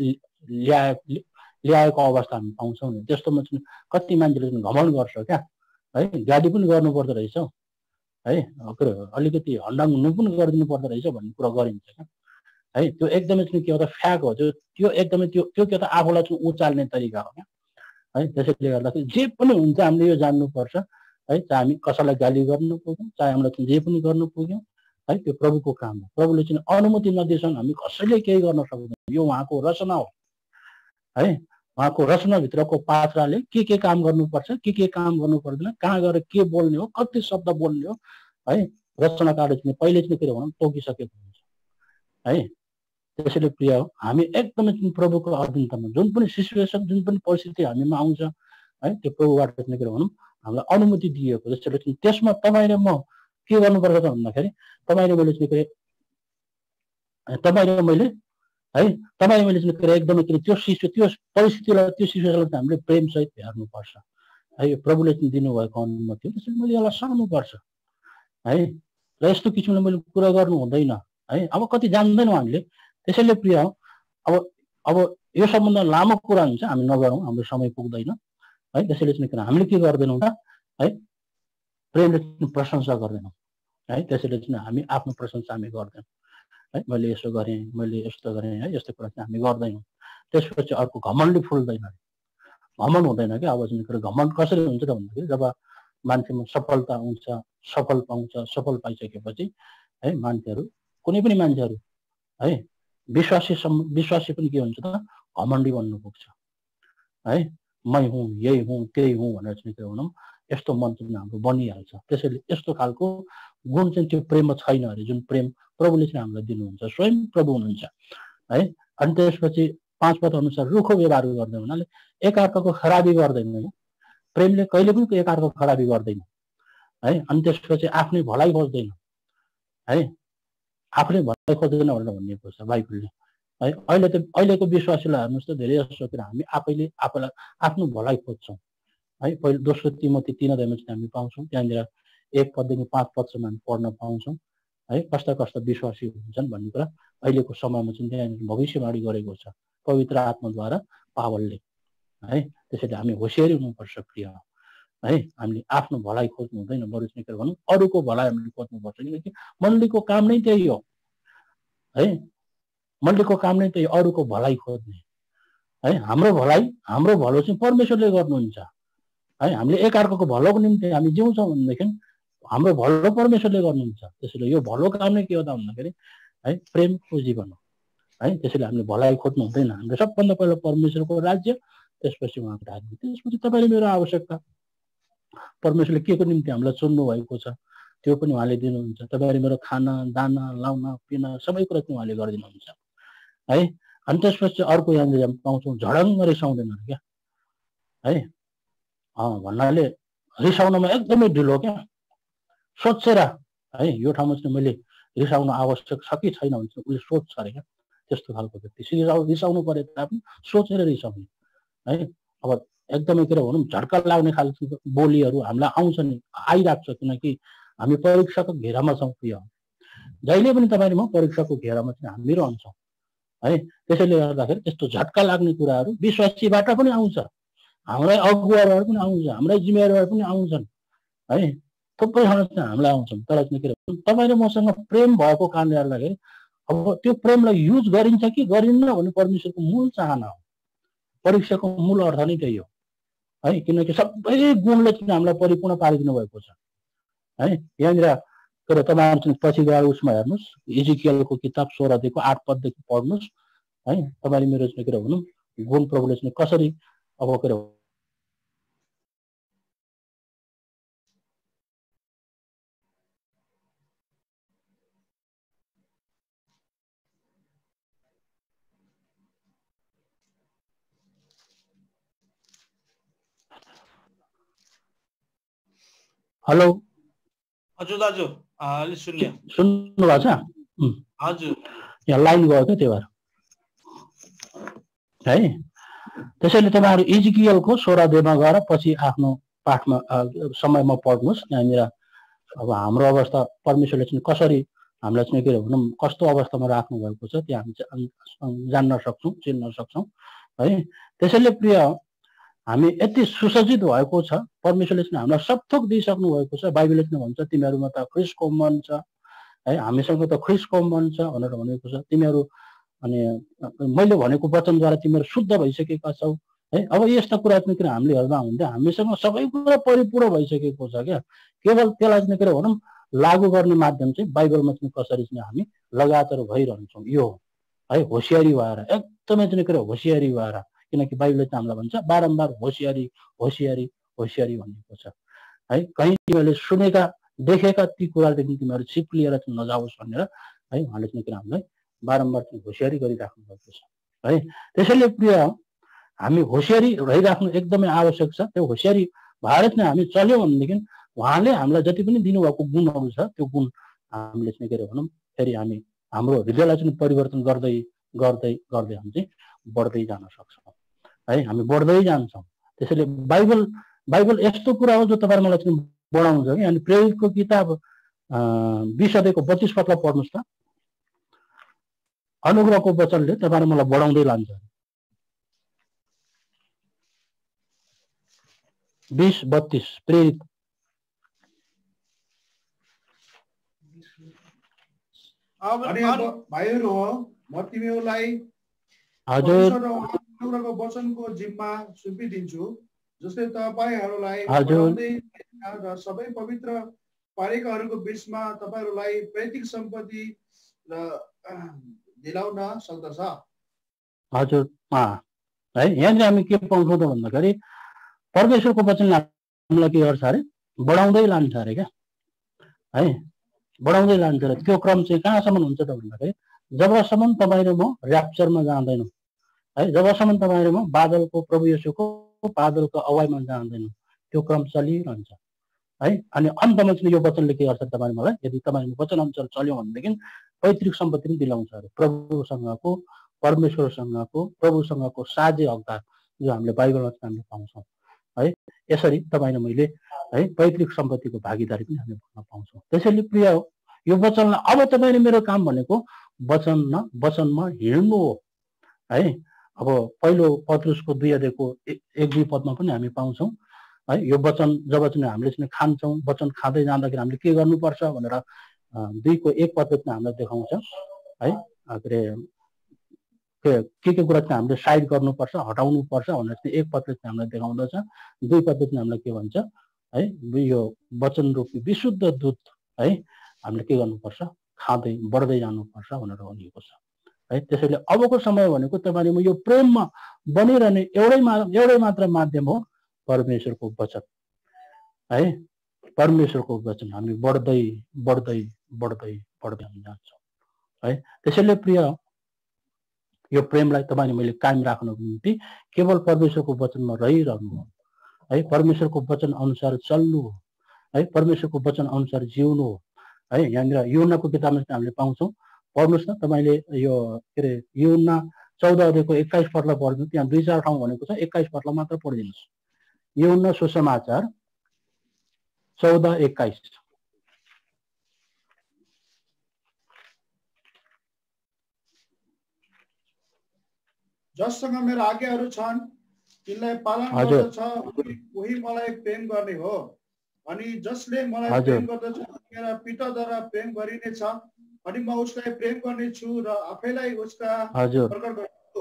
ल्याएको अवस्था हामी पाउँछौँ नि। त्यस्तोमा चाहिँ कति मान्छेले चाहिँ घमण्ड गर्छ क्या है। गाली पनि गर्नुपर्दो रहेछ है, अलिकति हन्डाङ हुनु पनि गरिदिनु पर्दो रहेछ भन्ने कुरा गरिन्छ क्या है। त्यो एकदमै चाहिँ के हो त फ्याक हो, त्यो एकदमै त्यो के त आफूलाई चाहिँ उचाल्ने तरिका हो क्या है। त्यसैले गर्दाखेरि जे पनि हुन्छ हामीले यो जान्नुपर्छ है। चाहे हामी कसैलाई गाली गर्नु पुग्यौँ, चाहे हामीलाई चाहिँ जे पनि गर्नु पुग्यौँ है, त्यो प्रभुको काम हो। प्रभुले चाहिँ अनुमति नदिएसम्म हामी कसैले केही गर्न सक्दैन। यो उहाँको रचना हो है उहाँको रचनाभित्रको पात्रले के काम गर्नुपर्छ, के काम गर्नु पर्दैन, कहाँ गएर के बोल्ने हो, कति शब्द बोल्ने हो, है रचनाकारले चाहिँ पहिले चाहिँ के भनौँ तोकिसकेको हुन्छ है। त्यसैले प्रिय हो, हामी एकदमै प्रभुको अधीनतामा जुन पनि सिचुएसन, जुन पनि परिस्थिति हामीमा आउँछ है, त्यो प्रभुबाट चाहिँ के भनौँ हामीलाई अनुमति दिएको। जसले चाहिँ त्यसमा तपाईँ र म के गर्नुपर्छ त भन्दाखेरि तपाईँ र मैले है, तपाईँ मैले चाहिँ एकदमै त्यो परिस्थितिलाई, त्यो सिचुएसनलाई हामीले प्रेमसहित हेर्नुपर्छ है। यो प्रभुले चाहिँ दिनुभएको अनुमति हो, त्यसैले मैले यसलाई सक्नुपर्छ है। र यस्तो किसिमले मैले कुरा गर्नु हुँदैन है। अब कति जान्दैनौँ हामीले, त्यसैले प्रिय अब यो सम्बन्ध लामो कुरा हुन्छ, हामी नगरौँ, हाम्रो समय पुग्दैन है। त्यसैले चाहिँ हामीले के गर्दैनौँ त है, प्रेमले प्रशंसा गर्दैनौँ है। त्यसैले चाहिँ हामी आफ्नो प्रशंसा हामी गर्दैनौँ है। मैले यसो गरेँ, मैले यस्तो गरेँ है, यस्तो कुरा चाहिँ हामी गर्दैनौँ। त्यसपछि अर्को घमण्डले फुल्दैन, घमण्ड हुँदैन कि। अब चाहिँ घमण्ड कसरी हुन्छ त भन्दाखेरि जब मान्छेमा सफलता आउँछ, सफल पाउँछ, सफल पाइसकेपछि है मान्छेहरू, कुनै पनि मान्छेहरू है, विश्वासी पनि के हुन्छ त घमण्डी बन्नु पुग्छ है। मै हुँ, यही हुँ, त्यही हुँ भनेर चाहिँ के भनौँ यस्तो मन चाहिँ हाम्रो बनिहाल्छ। त्यसैले यस्तो खालको गुण चाहिँ त्यो प्रेममा छैन अरे, जुन प्रेम प्रभुले चाहिँ हामीलाई दिनुहुन्छ, स्वयं प्रभु हुनुहुन्छ है। अनि त्यसपछि 5 पद अनुसार रुखो व्यवहार गर्दैन हुनाले एकअर्काको खराबी गर्दैन। प्रेमले कहिले पनि एकअर्काको खराबी गर्दैन है। अनि त्यसपछि आफ्नै भलाइ खोज्दैन है, आफूले भलाइ खोज्दैन भनेर भनिएको छ बाइबलले है। अहिलेको विश्वासीलाई हेर्नुहोस् त, धेरै जसो कुरा हामी आफैले आफूलाई आफ्नो भलाइ खोज्छौँ है। पहिलो दोस्रो तिमोथी 3 अध्यायमा चाहिँ हामी पाउँछौँ, त्यहाँनिर 1 पददेखि 5 पदसम्म हामी पढ्न पाउँछौँ है। कस्ता विश्वासी हुन्छन् भन्ने कुरा अहिलेको समयमा चाहिँ त्यहाँनिर भविष्यवाणी गरेको छ पवित्र आत्माद्वारा पावलले है। त्यसैले हामी होसियारी हुनुपर्छ प्रिय है। हामीले आफ्नो भलाइ खोज्नु हुँदैन, बरु चाहिँ के भनौँ अरूको भलाइ हामीले खोज्नुपर्छ। किनकि मण्डलीको काम नै त्यही हो है। मण्डलीको काम नै त्यही, अरूको भलाइ खोज्ने है। हाम्रो भलो चाहिँ परमेश्वरले गर्नुहुन्छ है। हामीले एकअर्काको भलोको निम्ति हामी जिउँछौँ भनेदेखि हाम्रो भलो परमेश्वरले गर्नुहुन्छ। त्यसैले यो भलो काम नै के हो त भन्दाखेरि है प्रेमको जीवन हो है। त्यसैले हामीले भलाइ खोज्नु हुँदैन, हाम्रो सबभन्दा पहिला परमेश्वरको राज्य, त्यसपछि उहाँको राज्य, त्यसपछि तपाईँले मेरो आवश्यकता। परमेश्वरले के को निम्ति हामीलाई चुन्नु भएको छ त्यो पनि उहाँले दिनुहुन्छ। तपाईँले मेरो खाना, दाना, लाउन, पिना सबै कुरा चाहिँ उहाँले गरिदिनुहुन्छ है। अनि त्यसपछि अर्को यहाँनिर हामी पाउँछौँ झडङ्ग रिसाउँदैन क्या है। भन्नाले रिसाउनमा एकदमै ढिलो क्या, सोचेर है यो ठाउँमा चाहिँ मैले रिसाउनु आवश्यक छ कि छैन भन्छ उसले सोध्छ अरे क्या। त्यस्तो खालको व्यक्ति रिसाउनु परे तापनि सोचेर रिसाउने है। अब एकदमै के भनौँ झड्का लाग्ने खालको बोलीहरू हामीलाई आउँछ नि, आइरहेको छ, किनकि हामी परीक्षाको घेरामा छौँ प्रिय। जहिले पनि तपाईँले म परीक्षाको घेरामा चाहिँ हामी रहन्छौँ है। त्यसैले गर्दाखेरि त्यस्तो झट्का लाग्ने कुराहरू विश्वासीबाट पनि आउँछ, हाम्रै अगुवाबाट पनि आउँछ, हाम्रै जिम्मेवारीबाट पनि आउँछन् है। थुप्रै ठाउँमा चाहिँ हामीलाई आउँछन्। तर चाहिँ के तपाईँ र मसँग प्रेम भएको कारणले गर्दाखेरि अब त्यो प्रेमलाई युज गरिन्छ कि गरिन्न भन्ने परमेश्वरको मूल चाहना हो। परीक्षाको मूल अर्थ नै त्यही हो है। किनकि सबै गुणले चाहिँ हामीलाई परिपूर्ण पारिदिनु भएको छ है। यहाँनिर के तपाईँहरू चाहिँ पछि गएर उसमा हेर्नुहोस्, इजिकियलको किताब 16 अध्यायको 8 पददेखि पढ्नुहोस् है। तपाईँले मेरो चाहिँ के भनौँ गुण प्रभुले चाहिँ कसरी अब के हेलो
हजुर दाजु
सुन्नु भएको छ?
हजुर,
यहाँ लाइन गयो क्या त्यो भएर है। त्यसैले तपाईँहरू इजिकियलको 16 अध्यायमा गएर पछि आफ्नो पाठमा समयमा पढ्नुहोस्। त्यहाँनिर अब हाम्रो अवस्था परमेश्वरले चाहिँ कसरी हामीलाई चाहिँ के भनौँ कस्तो अवस्थामा राख्नु भएको छ त्यो हामी जान्न सक्छौँ, चिन्न सक्छौँ है। त्यसैले प्रिय हामी यति सुसज्जित भएको छ, परमेश्वरले चाहिँ हामीलाई सब थोक दिइसक्नु भएको छ। बाइबलले चाहिँ भन्छ तिमीहरूमा त ख्रिस्टको मन छ है, हामीसँग त ख्रिस्टको मन छ भनेर भनेको छ। तिमीहरू अनि मैले भनेको वचनद्वारा तिमीहरू शुद्ध भइसकेका छौ है। अब यस्ता कुरा चाहिँ किन हामीले हेर्दा हुँदा हामीसँग सबै कुरा परिपूर्ण भइसकेको छ क्या। केवल त्यसलाई चाहिँ के भनौँ लागू गर्ने माध्यम चाहिँ बाइबलमा चाहिँ कसरी चाहिँ हामी लगातार भइरहन्छौँ, यो है होसियारी भएर, एकदमै चाहिँ के होसियारी भएर। किनकि बाइबलले चाहिँ हामीलाई भन्छ बारम्बार होसियारी होसियारी होसियारी भनेको छ है। कहीँ तिमीहरूले सुनेका देखेका ती कुरादेखि तिमीहरू छिप लिएर चाहिँ नजाओस् भनेर है उहाँले चाहिँ किन हामीलाई बारम्बार चाहिँ होसियारी गरिराख्नु भएको छ है। त्यसैले प्रिय हामी होसियारी रहिराख्नु एकदमै आवश्यक छ। त्यो होसियारी भएर चाहिँ हामी चल्यौँ भनेदेखि उहाँले हामीलाई जति पनि दिनुभएको गुणहरू छ त्यो गुण हामीले चाहिँ के अरे भनौँ फेरि हामी हाम्रो हृदयलाई चाहिँ परिवर्तन गर्दै गर्दै गर्दै हामी चाहिँ बढ्दै जान सक्छौँ है। हामी बढ्दै जान्छौँ। त्यसैले बाइबल यस्तो कुरा हो जो तपाईँहरू मलाई चाहिँ बढाउँछ कि। अनि प्रेरितको किताब 20 अध्यायको 32 पदलाई पढ्नुहोस् त। अनुग्रहको वचनले तपाईँहरू मलाई बढाउँदै लान्छ। 20:32 प्रेरित।
भाइहरू हो, म तिमीहरूलाई
हजुर
अनुग्रहको वचनको जिम्मा सुम्पिदिन्छु, जसले तपाईँहरूलाई र सबै पवित्र पारेकाहरूको बीचमा तपाईँहरूलाई पैतृक सम्पत्ति दिलाउन सक्दछ।
हजुर है। यहाँ हामी के पाउँछौँ त भन्दाखेरि परमेश्वरको वचनले हामीलाई के गर्छ अरे बढाउँदै लान्छ अरे क्या है। बढाउँदै लान्छ र त्यो क्रम चाहिँ कहाँसम्म हुन्छ त भन्दाखेरि जबसम्म तपाईँ र म ऱ्याप्चरमा जाँदैनौँ है, जबसम्म तपाईँ र म बादलको प्रभु येशूको बादलको अवाईमा जाँदैनौँ त्यो क्रम चलिरहन्छ है। अनि अन्तमा चाहिँ यो वचनले के गर्छ तपाईँ मलाई, यदि तपाईँ वचन अनुसार चल्यो भनेदेखि पैतृक सम्पत्ति पनि दिलाउँछ अरे। प्रभुसँगको परमेश्वरसँगको प्रभुसँगको साझे हकदार जो हामीले बाइबलमा चाहिँ हामीले पाउँछौँ है। यसरी तपाईँ र मैले है पैतृक सम्पत्तिको भागीदारी पनि हामीले भन्न पाउँछौँ। त्यसैले प्रिय हो यो वचनलाई अब तपाईँले मेरो काम भनेको वचनमा हिँड्नु हो है। अब पहिलो पत्रुसको 2 अध्यायको 1-2 पदमा पनि हामी पाउँछौँ है। यो वचन जब चाहिँ हामीले चाहिँ खान्छौँ, वचन खाँदै जाँदाखेरि हामीले के गर्नुपर्छ भनेर 2को 1 पदले चाहिँ हामीलाई देखाउँछ है। के कुरा चाहिँ हामीले साइड गर्नुपर्छ, हटाउनुपर्छ भनेर चाहिँ 1 पदले चाहिँ हामीलाई देखाउँदछ। 2 पदले चाहिँ हामीलाई के भन्छ है, यो वचन रूपी विशुद्ध दूध है हामीले के गर्नुपर्छ, खाँदै बढ्दै जानुपर्छ भनेर भनिएको छ है। त्यसैले अबको समय भनेको तपाईँले यो प्रेममा बनिरहने एउटै मात्र माध्यम हो परमेश्वरको वचन है। परमेश्वरको वचन हामी बढ्दै बढ्दै बढ्दै बढ्दै हामी जान्छौँ है। त्यसैले प्रिय यो प्रेमलाई तपाईँले मैले कायम राख्नको निम्ति केवल परमेश्वरको वचनमा रहिरहनु हो है, परमेश्वरको वचन अनुसार चल्नु हो है, परमेश्वरको वचन अनुसार जिउनु हो है। यहाँनिर यूहन्नाको किताबमा चाहिँ हामीले पाउँछौँ, पढ्नुहोस् न तपाईँले यो के अरे यूहन्ना 14 अध्यायको 21 पदलाई पढ्नु। त्यहाँ 2-4 ठाउँ भनेको छ, 21 पदलाई मात्र पढिदिनुहोस्। यूहन्ना सुसमाचार 14:21।
जससँग मेरो आज्ञाहरू छन् तिनलाई पालन गर्दछ उही मलाई प्रेम गर्ने हो, अनि जसले मलाई प्रेम गर्दछ मेरा पिताद्वारा प्रेम गरिनेछ, अनि म उसलाई प्रेम गर्नेछु र आफैलाई उसका प्रकट गर्नेछु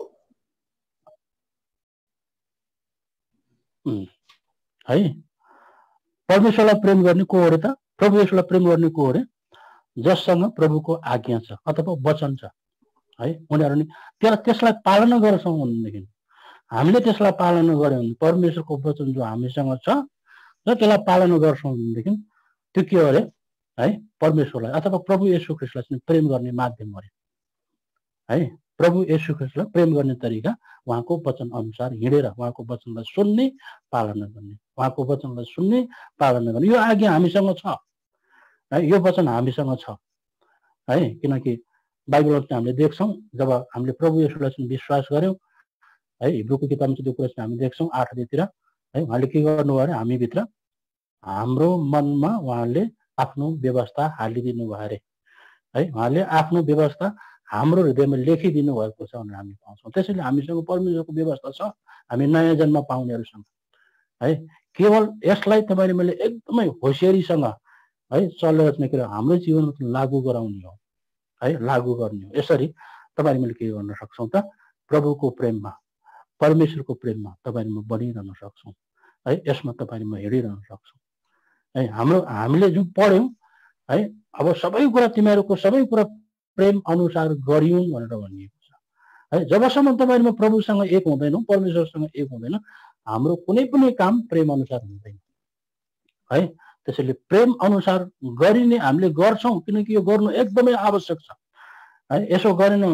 है। परमेश्वरलाई प्रेम गर्ने को हो रे त? प्रभु येशूलाई प्रेम गर्ने को हो रे? जससँग प्रभुको आज्ञा छ अथवा वचन छ है। उनीहरू नि त्यसलाई पालना गर्छौँ भनेदेखि, हामीले त्यसलाई पालना गर्यौँ भने परमेश्वरको वचन जो हामीसँग छ र त्यसलाई पालना गर्छौँ भनेदेखि त्यो के हो अरे है, परमेश्वरलाई अथवा प्रभु येशू ख्रीष्टलाई चाहिँ प्रेम गर्ने माध्यम अरे है। प्रभु येशू ख्रीष्टलाई प्रेम गर्ने तरिका उहाँको वचन अनुसार हिँडेर उहाँको वचनलाई सुन्ने पालना गर्ने, उहाँको वचनलाई सुन्ने पालना गर्ने। यो आज्ञा हामीसँग छ है, यो वचन हामीसँग छ है। किनकि बाइबलमा चाहिँ हामीले देख्छौँ जब हामीले प्रभु येशूलाई चाहिँ विश्वास गर्यौँ है, हिब्रूको किताबमा चाहिँ त्यो कुरा चाहिँ हामी देख्छौँ 8 अध्यायतिर है। उहाँले के गर्नुभयो अरे हामीभित्र हाम्रो मनमा उहाँले आफ्नो व्यवस्था हालिदिनु भयो अरे है। उहाँले आफ्नो व्यवस्था हाम्रो हृदयमा लेखिदिनु भएको छ भनेर हामी पाउँछौँ। त्यसैले हामीसँग परमेश्वरको व्यवस्था छ, हामी नयाँ जन्म पाउनेहरूसँग है। केवल यसलाई तपाईँले मैले एकदमै होसियारीसँग है चलेर चाहिँ हाम्रो जीवनमा लागू गराउने हो है, लागू गर्ने हो। यसरी तपाईँले मैले के गर्न सक्छौँ त, प्रभुको प्रेममा परमेश्वरको प्रेममा तपाईँले म बनिरहन सक्छौँ है। यसमा तपाईँले म हिँडिरहन सक्छौँ है। हामीले जुन पढ्यौँ है, अब सबै कुरा तिमीहरूको सबै कुरा प्रेम अनुसार गरियौँ भनेर भनिएको छ है। जबसम्म तपाईँमा प्रभुसँग एक हुँदैनौँ, परमेश्वरसँग एक हुँदैन, हाम्रो कुनै पनि काम प्रेम अनुसार हुँदैन है। त्यसैले प्रेम अनुसार गरिने हामीले गर्छौँ, किनकि यो गर्नु एकदमै आवश्यक छ है। यसो गरेन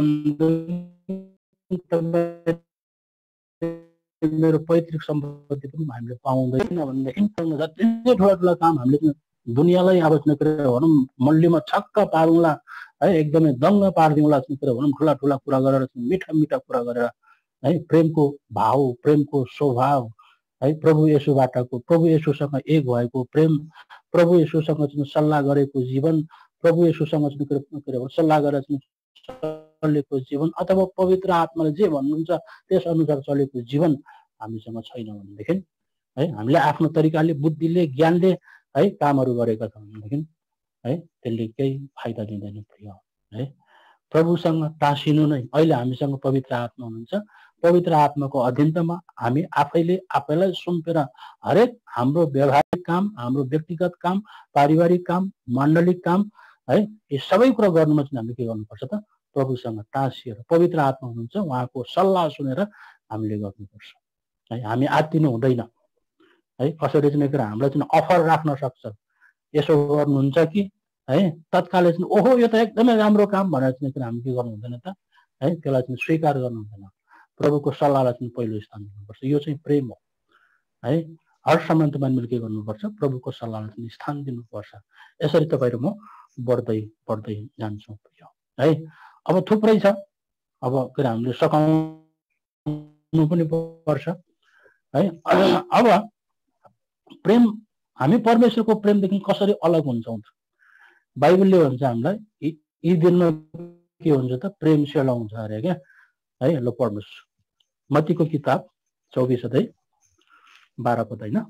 मेरो पैतृक सम्पत्ति पनि हामीले पाउँदैन भनेदेखि जति नै ठुला ठुला काम हामीले दुनियाँलाई अब भनौँ मल्लीमा छक्क पारौँला है, एकदमै दङ्ग पारिदिउँला भनौँ, ठुला ठुला कुरा गरेर, मिठा मिठा कुरा गरेर है, प्रेमको भाव, प्रेमको स्वभाव है, प्रभु येशूबाटको, प्रभु येशूसँग एक भएको प्रेम, प्रभु येशूसँग सल्लाह गरेको जीवन, प्रभु येशूसँग सल्लाह गरेर चलेको जीवन, अथवा पवित्र आत्माले जे भन्नुहुन्छ त्यस अनुसार चलेको जीवन हामीसँग छैन भनेदेखि है, हामीले आफ्नो तरिकाले, बुद्धिले, ज्ञानले है कामहरू गरेका छौँ भनेदेखि है, त्यसले केही फाइदा दिँदैन प्रिय है। प्रभुसँग टाँसिनु नै, अहिले हामीसँग पवित्र आत्मा हुनुहुन्छ, पवित्र आत्माको अधीनतामा हामी आफैलाई सुम्पेर हरेक हाम्रो व्यवहारिक काम, हाम्रो व्यक्तिगत काम, पारिवारिक काम, मण्डलिक काम है, यी सबै कुरा गर्नुमा चाहिँ हामीले के गर्नुपर्छ त, प्रभुसँग टाँसिएर, पवित्र आत्मा हुनुहुन्छ उहाँको सल्लाह सुनेर हामीले गर्नुपर्छ है। हामी आत्तिनु हुँदैन है। कसैले चाहिँ हामीलाई चाहिँ अफर राख्न सक्छ, यसो गर्नुहुन्छ कि है, तत्कालै चाहिँ ओहो यो त एकदमै राम्रो काम भनेर चाहिँ हामी के गर्नु हुँदैन त है, त्यसलाई चाहिँ स्वीकार गर्नु हुँदैन। प्रभुको सल्लाहलाई चाहिँ पहिलो स्थान दिनुपर्छ। यो चाहिँ प्रेम हो है। हर समय तपाईँले के गर्नुपर्छ, प्रभुको सल्लाहलाई चाहिँ स्थान दिनुपर्छ। यसरी तपाईँ र म बढ्दै बढ्दै जान्छौँ है। अब थुप्रै छ, अब के हामीले सघाउनु पनि पर्छ है। अब प्रेम, हामी परमेश्वरको प्रेमदेखि कसरी अलग हुन्छौँ त? बाइबलले भन्छ हामीलाई यी दिनमा के हुन्छ त, प्रेम सेलाउँछ अरे क्या है। ल पढ्नुहोस्, मत्तीको किताब 24 अध्याय 12 पद होइन।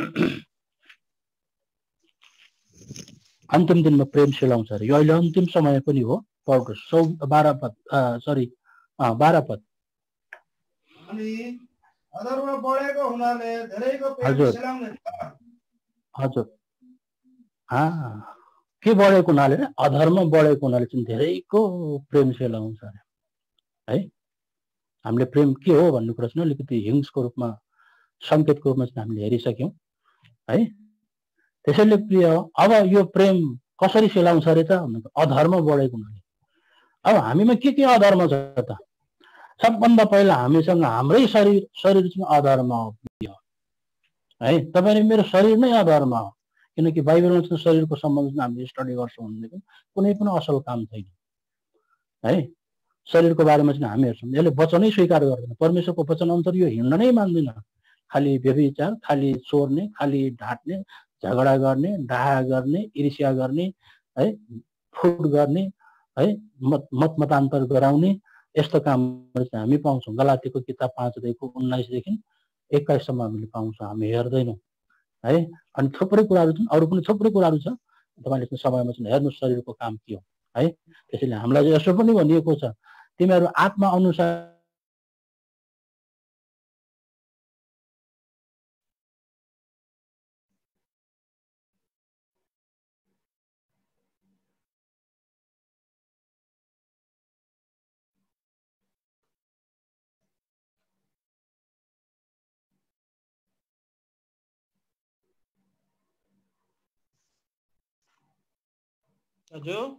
अन्तिम दिनमा प्रेम सेलाउँछ अरे, यो अहिले अन्तिम समय पनि हो। पढ्नुहोस् 12 पद, 12 पद।
अनि अधर्म बढेको हुनाले धेरैको प्रेम सेलाउने छ।
हजुर, के बढेको हुनाले, अधर्म बढेको हुनाले चाहिँ धेरैको प्रेम सेलाउँछ अरे है। हामीले प्रेम के हो भन्ने कुरा चाहिँ अलिकति हिंसको रूपमा, सङ्केतको रूपमा चाहिँ हामीले हेरिसक्यौँ है। त्यसैले प्रिय, अब यो प्रेम कसरी सेलाउँछ अरे त, अधर्म बढेको हुनाले। अब हामीमा के अधर्म छ त? सबभन्दा पहिला हामीसँग हाम्रै शरीर चाहिँ अधर्म हो है। तपाईँले मेरो शरीर नै अधर्म हो, किनकि बाइबलमा चाहिँ शरीरको सम्बन्ध हामीले स्टडी गर्छौँ भनेदेखि कुनै पनि असल काम छैन है। शरीरको बारेमा चाहिँ हामी हेर्छौँ, यसले वचनै स्वीकार गर्दैन, परमेश्वरको वचन अनुसार यो हिँड्न नै मान्दैन। खालि व्यभिचार, खालि चोर्ने, खालि ढाँट्ने, झगडा गर्ने, डाहा गर्ने, ईर्ष्या गर्ने है, फुट गर्ने है, मतमतान्तर गराउने, यस्तो कामहरू चाहिँ हामी पाउँछौँ। गलातीको किताब 5 अध्यायको 19 देखि 21 सम्म हामीले पाउँछौँ, हामी हेर्दैनौँ है। अनि थुप्रै कुराहरू छन्, अरू पनि थुप्रै कुराहरू छ, तपाईँले त्यो समयमा चाहिँ हेर्नु शरीरको काम के हो है। त्यसैले हामीलाई यसो पनि भनिएको छ, तिमीहरू आत्मा अनुसार
हजुर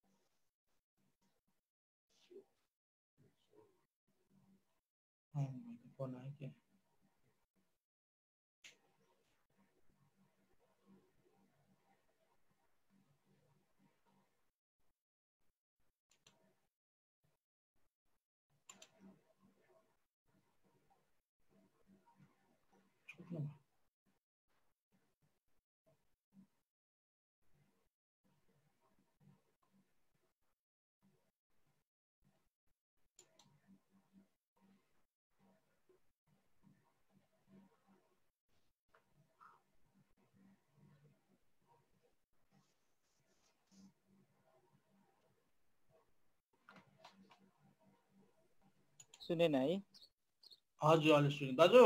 सुनेन है?
हजुर अहिले सुने। दाजु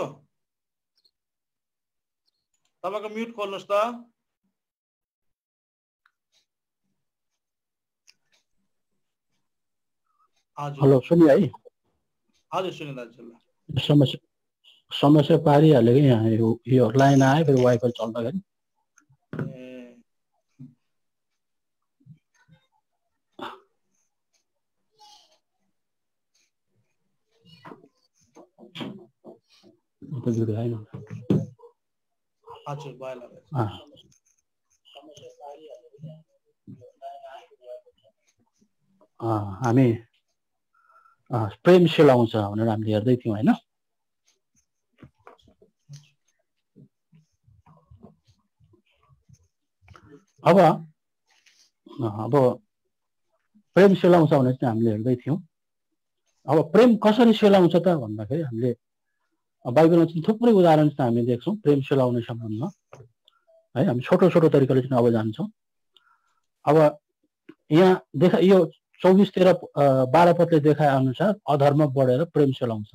तपाईँको म्युट खोल्नुहोस् त।
हेलो, सुनियो है?
हजुर सुनिला हजुर
समस्या पारिहाल्यो कि यहाँ यो लाइन आयो फेरि वाइफाई चल्दाखेरि भिडियो आएन
हजुर भयो
हामी प्रेम सेलाउँछ भनेर हामीले हेर्दै थियौँ हैन अब प्रेम सेलाउँछ भने चाहिँ हामीले हेर्दै थियौँ अब प्रेम कसरी सेलाउँछ त भन्दाखेरि हामीले बाइबलमा चाहिँ थुप्रै उदाहरण चाहिँ हामी देख्छौँ प्रेम सेलाउने सम्बन्धमा है हामी छोटो छोटो तरिकाले चाहिँ अब जान्छौँ अब यहाँ यो 24-13-12 पदले देखाए अनुसार अधर्म बढेर प्रेम सेलाउँछ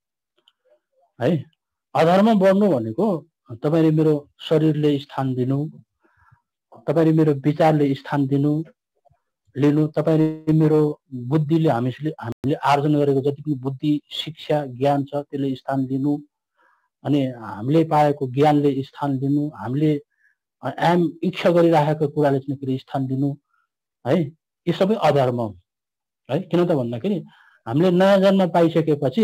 है अधर्म बढ्नु भनेको तपाईले मेरो शरीरले स्थान दिनु तपाईले मेरो विचारले स्थान दिनु लिनु तपाईले मेरो बुद्धिले हामीले आर्जन गरेको जति पनि बुद्धि शिक्षा ज्ञान छ त्यसले स्थान दिनु अनि हामीले पाएको ज्ञानले स्थान दिनु हामीले इच्छा गरिराखेको कुराले चाहिँ फेरि स्थान दिनु है यो सबै अधर्म हो है किन त भन्दाखेरि हामीले नयाँ जन्म पाइसकेपछि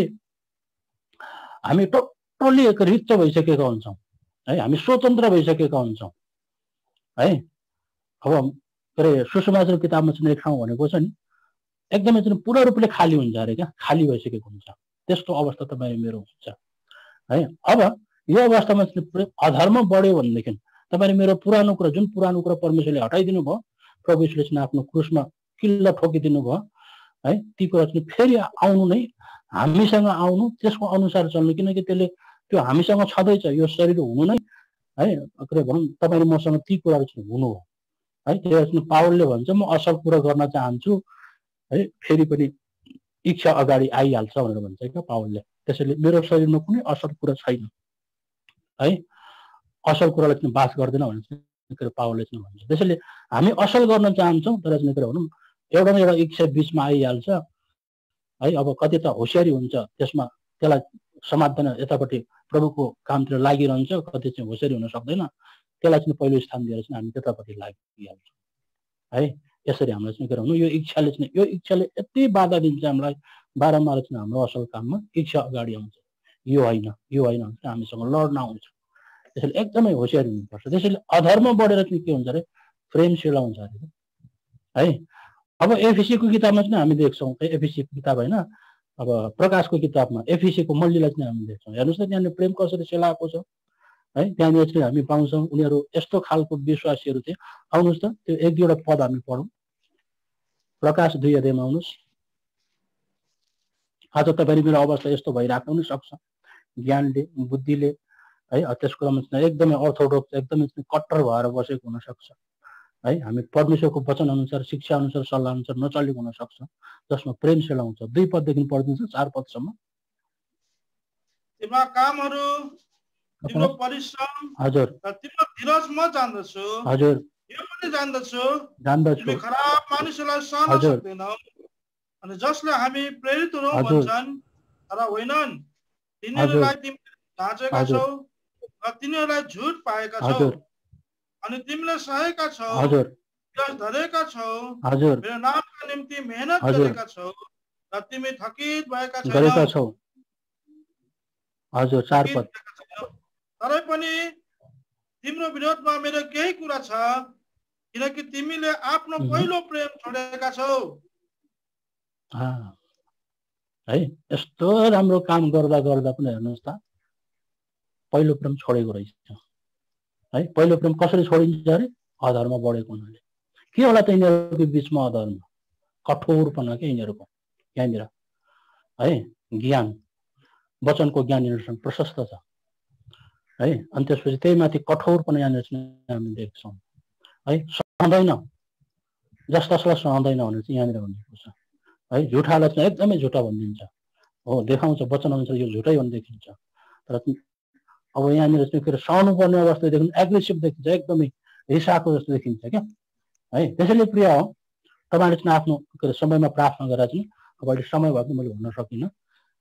हामी टोटली एक रिक्त भइसकेका हुन्छौँ है हामी स्वतन्त्र भइसकेका हुन्छौँ है अब सुसमाचार किताबमा चाहिँ एक ठाउँ भनेको छ नि एकदमै चाहिँ पूर्ण रूपले खाली हुन्छ अरे क्या खाली भइसकेको हुन्छ त्यस्तो अवस्था तपाईँ मेरो हुन्छ है अब यो अवस्थामा चाहिँ अधर्म बढ्यो भनेदेखि तपाईले मेरो पुरानो कुरा जुन पुरानो कुरा परमेश्वरले हटाइदिनु भयो प्रभु यीशुले चाहिँ आफ्नो क्रुसमा किल्ला ठोकिदिनु भयो है ती कुरा चाहिँ फेरि आउनु नै हामीसँग आउनु त्यसको अनुसार चल्नु किनकि त्यसले त्यो हामीसँग छँदैछ यो शरीर हुनु नै है भनौँ तपाईले मसँग ती कुराहरू चाहिँ हुनु हो है त्यो पावलले भन्छ म असल कुरा गर्न चाहन्छु है फेरि पनि इच्छा अगाडि आइहाल्छ भनेर भन्छ क्या पावलले त्यसैले मेरो शरीरमा कुनै असल कुरा छैन है असल कुरालाई चाहिँ बास गर्दैन भनेर पावलले चाहिँ भन्छ त्यसैले हामी असल गर्न चाहन्छौँ तर चाहिँ भनौँ एउटा न एउटा इच्छा बिचमा आइहाल्छ है अब कति त होसियारी हुन्छ त्यसमा त्यसलाई समात्दैन यतापट्टि प्रभुको कामतिर लागिरहन्छ कति चाहिँ होसियारी हुन सक्दैन त्यसलाई चाहिँ पहिलो स्थान दिएर चाहिँ हामी त्यतापट्टि लागिहाल्छौँ है यसरी हामीलाई चाहिँ के भन्नु यो इच्छाले यति बाधा दिन्छ हामीलाई बारम्बार चाहिँ हाम्रो असल काममा इच्छा अगाडि आउँछ यो होइन भने हामीसँग लड्न आउँछ त्यसैले एकदमै होसियारी हुनुपर्छ त्यसैले अधर्म बढेर चाहिँ के हुन्छ अरे प्रेम सेलाउँछ अरे है अब एफिसीको किताबमा चाहिँ हामी देख्छौँ एफिसीको किताब होइन अब प्रकाशको किताबमा एफिसीको मण्डलीलाई चाहिँ हामी देख्छौँ हेर्नुहोस् त त्यहाँनिर प्रेम कसरी सेलाएको छ है त्यहाँनिर चाहिँ हामी पाउँछौँ उनीहरू यस्तो खालको विश्वासीहरू थिए आउनुहोस् त त्यो एक दुईवटा पद हामी पढौँ प्रकाश 2 अध्यायमा आउनुहोस् आज तपाईँ मेरो अवस्था यस्तो भइराख्नु पनि सक्छ ज्ञानले बुद्धिले है त्यसको एकदमै अर्थोडक्स एकदमै कट्टर भएर बसेको हुनसक्छ है हामी परमेश्वरको वचन अनुसार शिक्षा अनुसार सल्लाह अनुसार नचलेको हुन सक्छ जसमा प्रेम सेलाउँछ 2 पददेखि पढिदिन्छ 4 पदसम्म
तिम्रो कामहरू तिम्रो परिश्रम
हजुर
तिम्रो धीरज म जान्दछु
हजुर
यो पनि जान्दछु
तिमी
खराब मानिसलाई सहन सक्दैनौ अनि जसले हामी प्रेरित हौं भन्छन् तर होइनन् तिनीहरूलाई तिमीले ढाँचेका छौ र तिनीहरूलाई झुट पाएका छौ अनि तिमीले सहेका छौ विश्वास धरेका छौ मेरो नामका निम्ति मेहनत गरेका छौ र तिमी थकित भएका छैनौ
हजुर 4 पद
तरै पनि तिम्रो विरोधमा मेरो केही कुरा छ किनकि तिमीले आफ्नो पहिलो प्रेम छोडेका छौ
है यस्तो राम्रो काम गर्दा गर्दा पनि हेर्नुहोस् त पहिलो प्रेम छोडेको रहेछ है पहिलो प्रेम कसरी छोडिन्छ अरे अधर्म बढेको हुनाले के होला त यिनीहरूको बिचमा अधर्म कठोरपना के यिनीहरूको यहाँनिर है ज्ञान वचनको ज्ञान यिनीहरूसँग प्रशस्त छ है अनि त्यसपछि त्यही माथि कठोरपना यहाँनिर हामी देख्छौँ है सहँदैन जसलाई सहँदैन भनेर चाहिँ यहाँनिर भनिएको छ है झुठालाई चाहिँ एकदमै झुटा भनिदिन्छ हो देखाउँछ वचन अनुसार यो झुटै भने देखिन्छ तर अब यहाँनिर चाहिँ फेरि सहनु पर्ने अवस्थादेखि एग्रेसिभ देखिन्छ एकदमै रिसाएको जस्तो देखिन्छ क्या है त्यसैले प्रिय हो तपाईँले चाहिँ आफ्नो समयमा प्रार्थना गरेर चाहिँ अब अहिले समय भएको मैले भन्न सकिनँ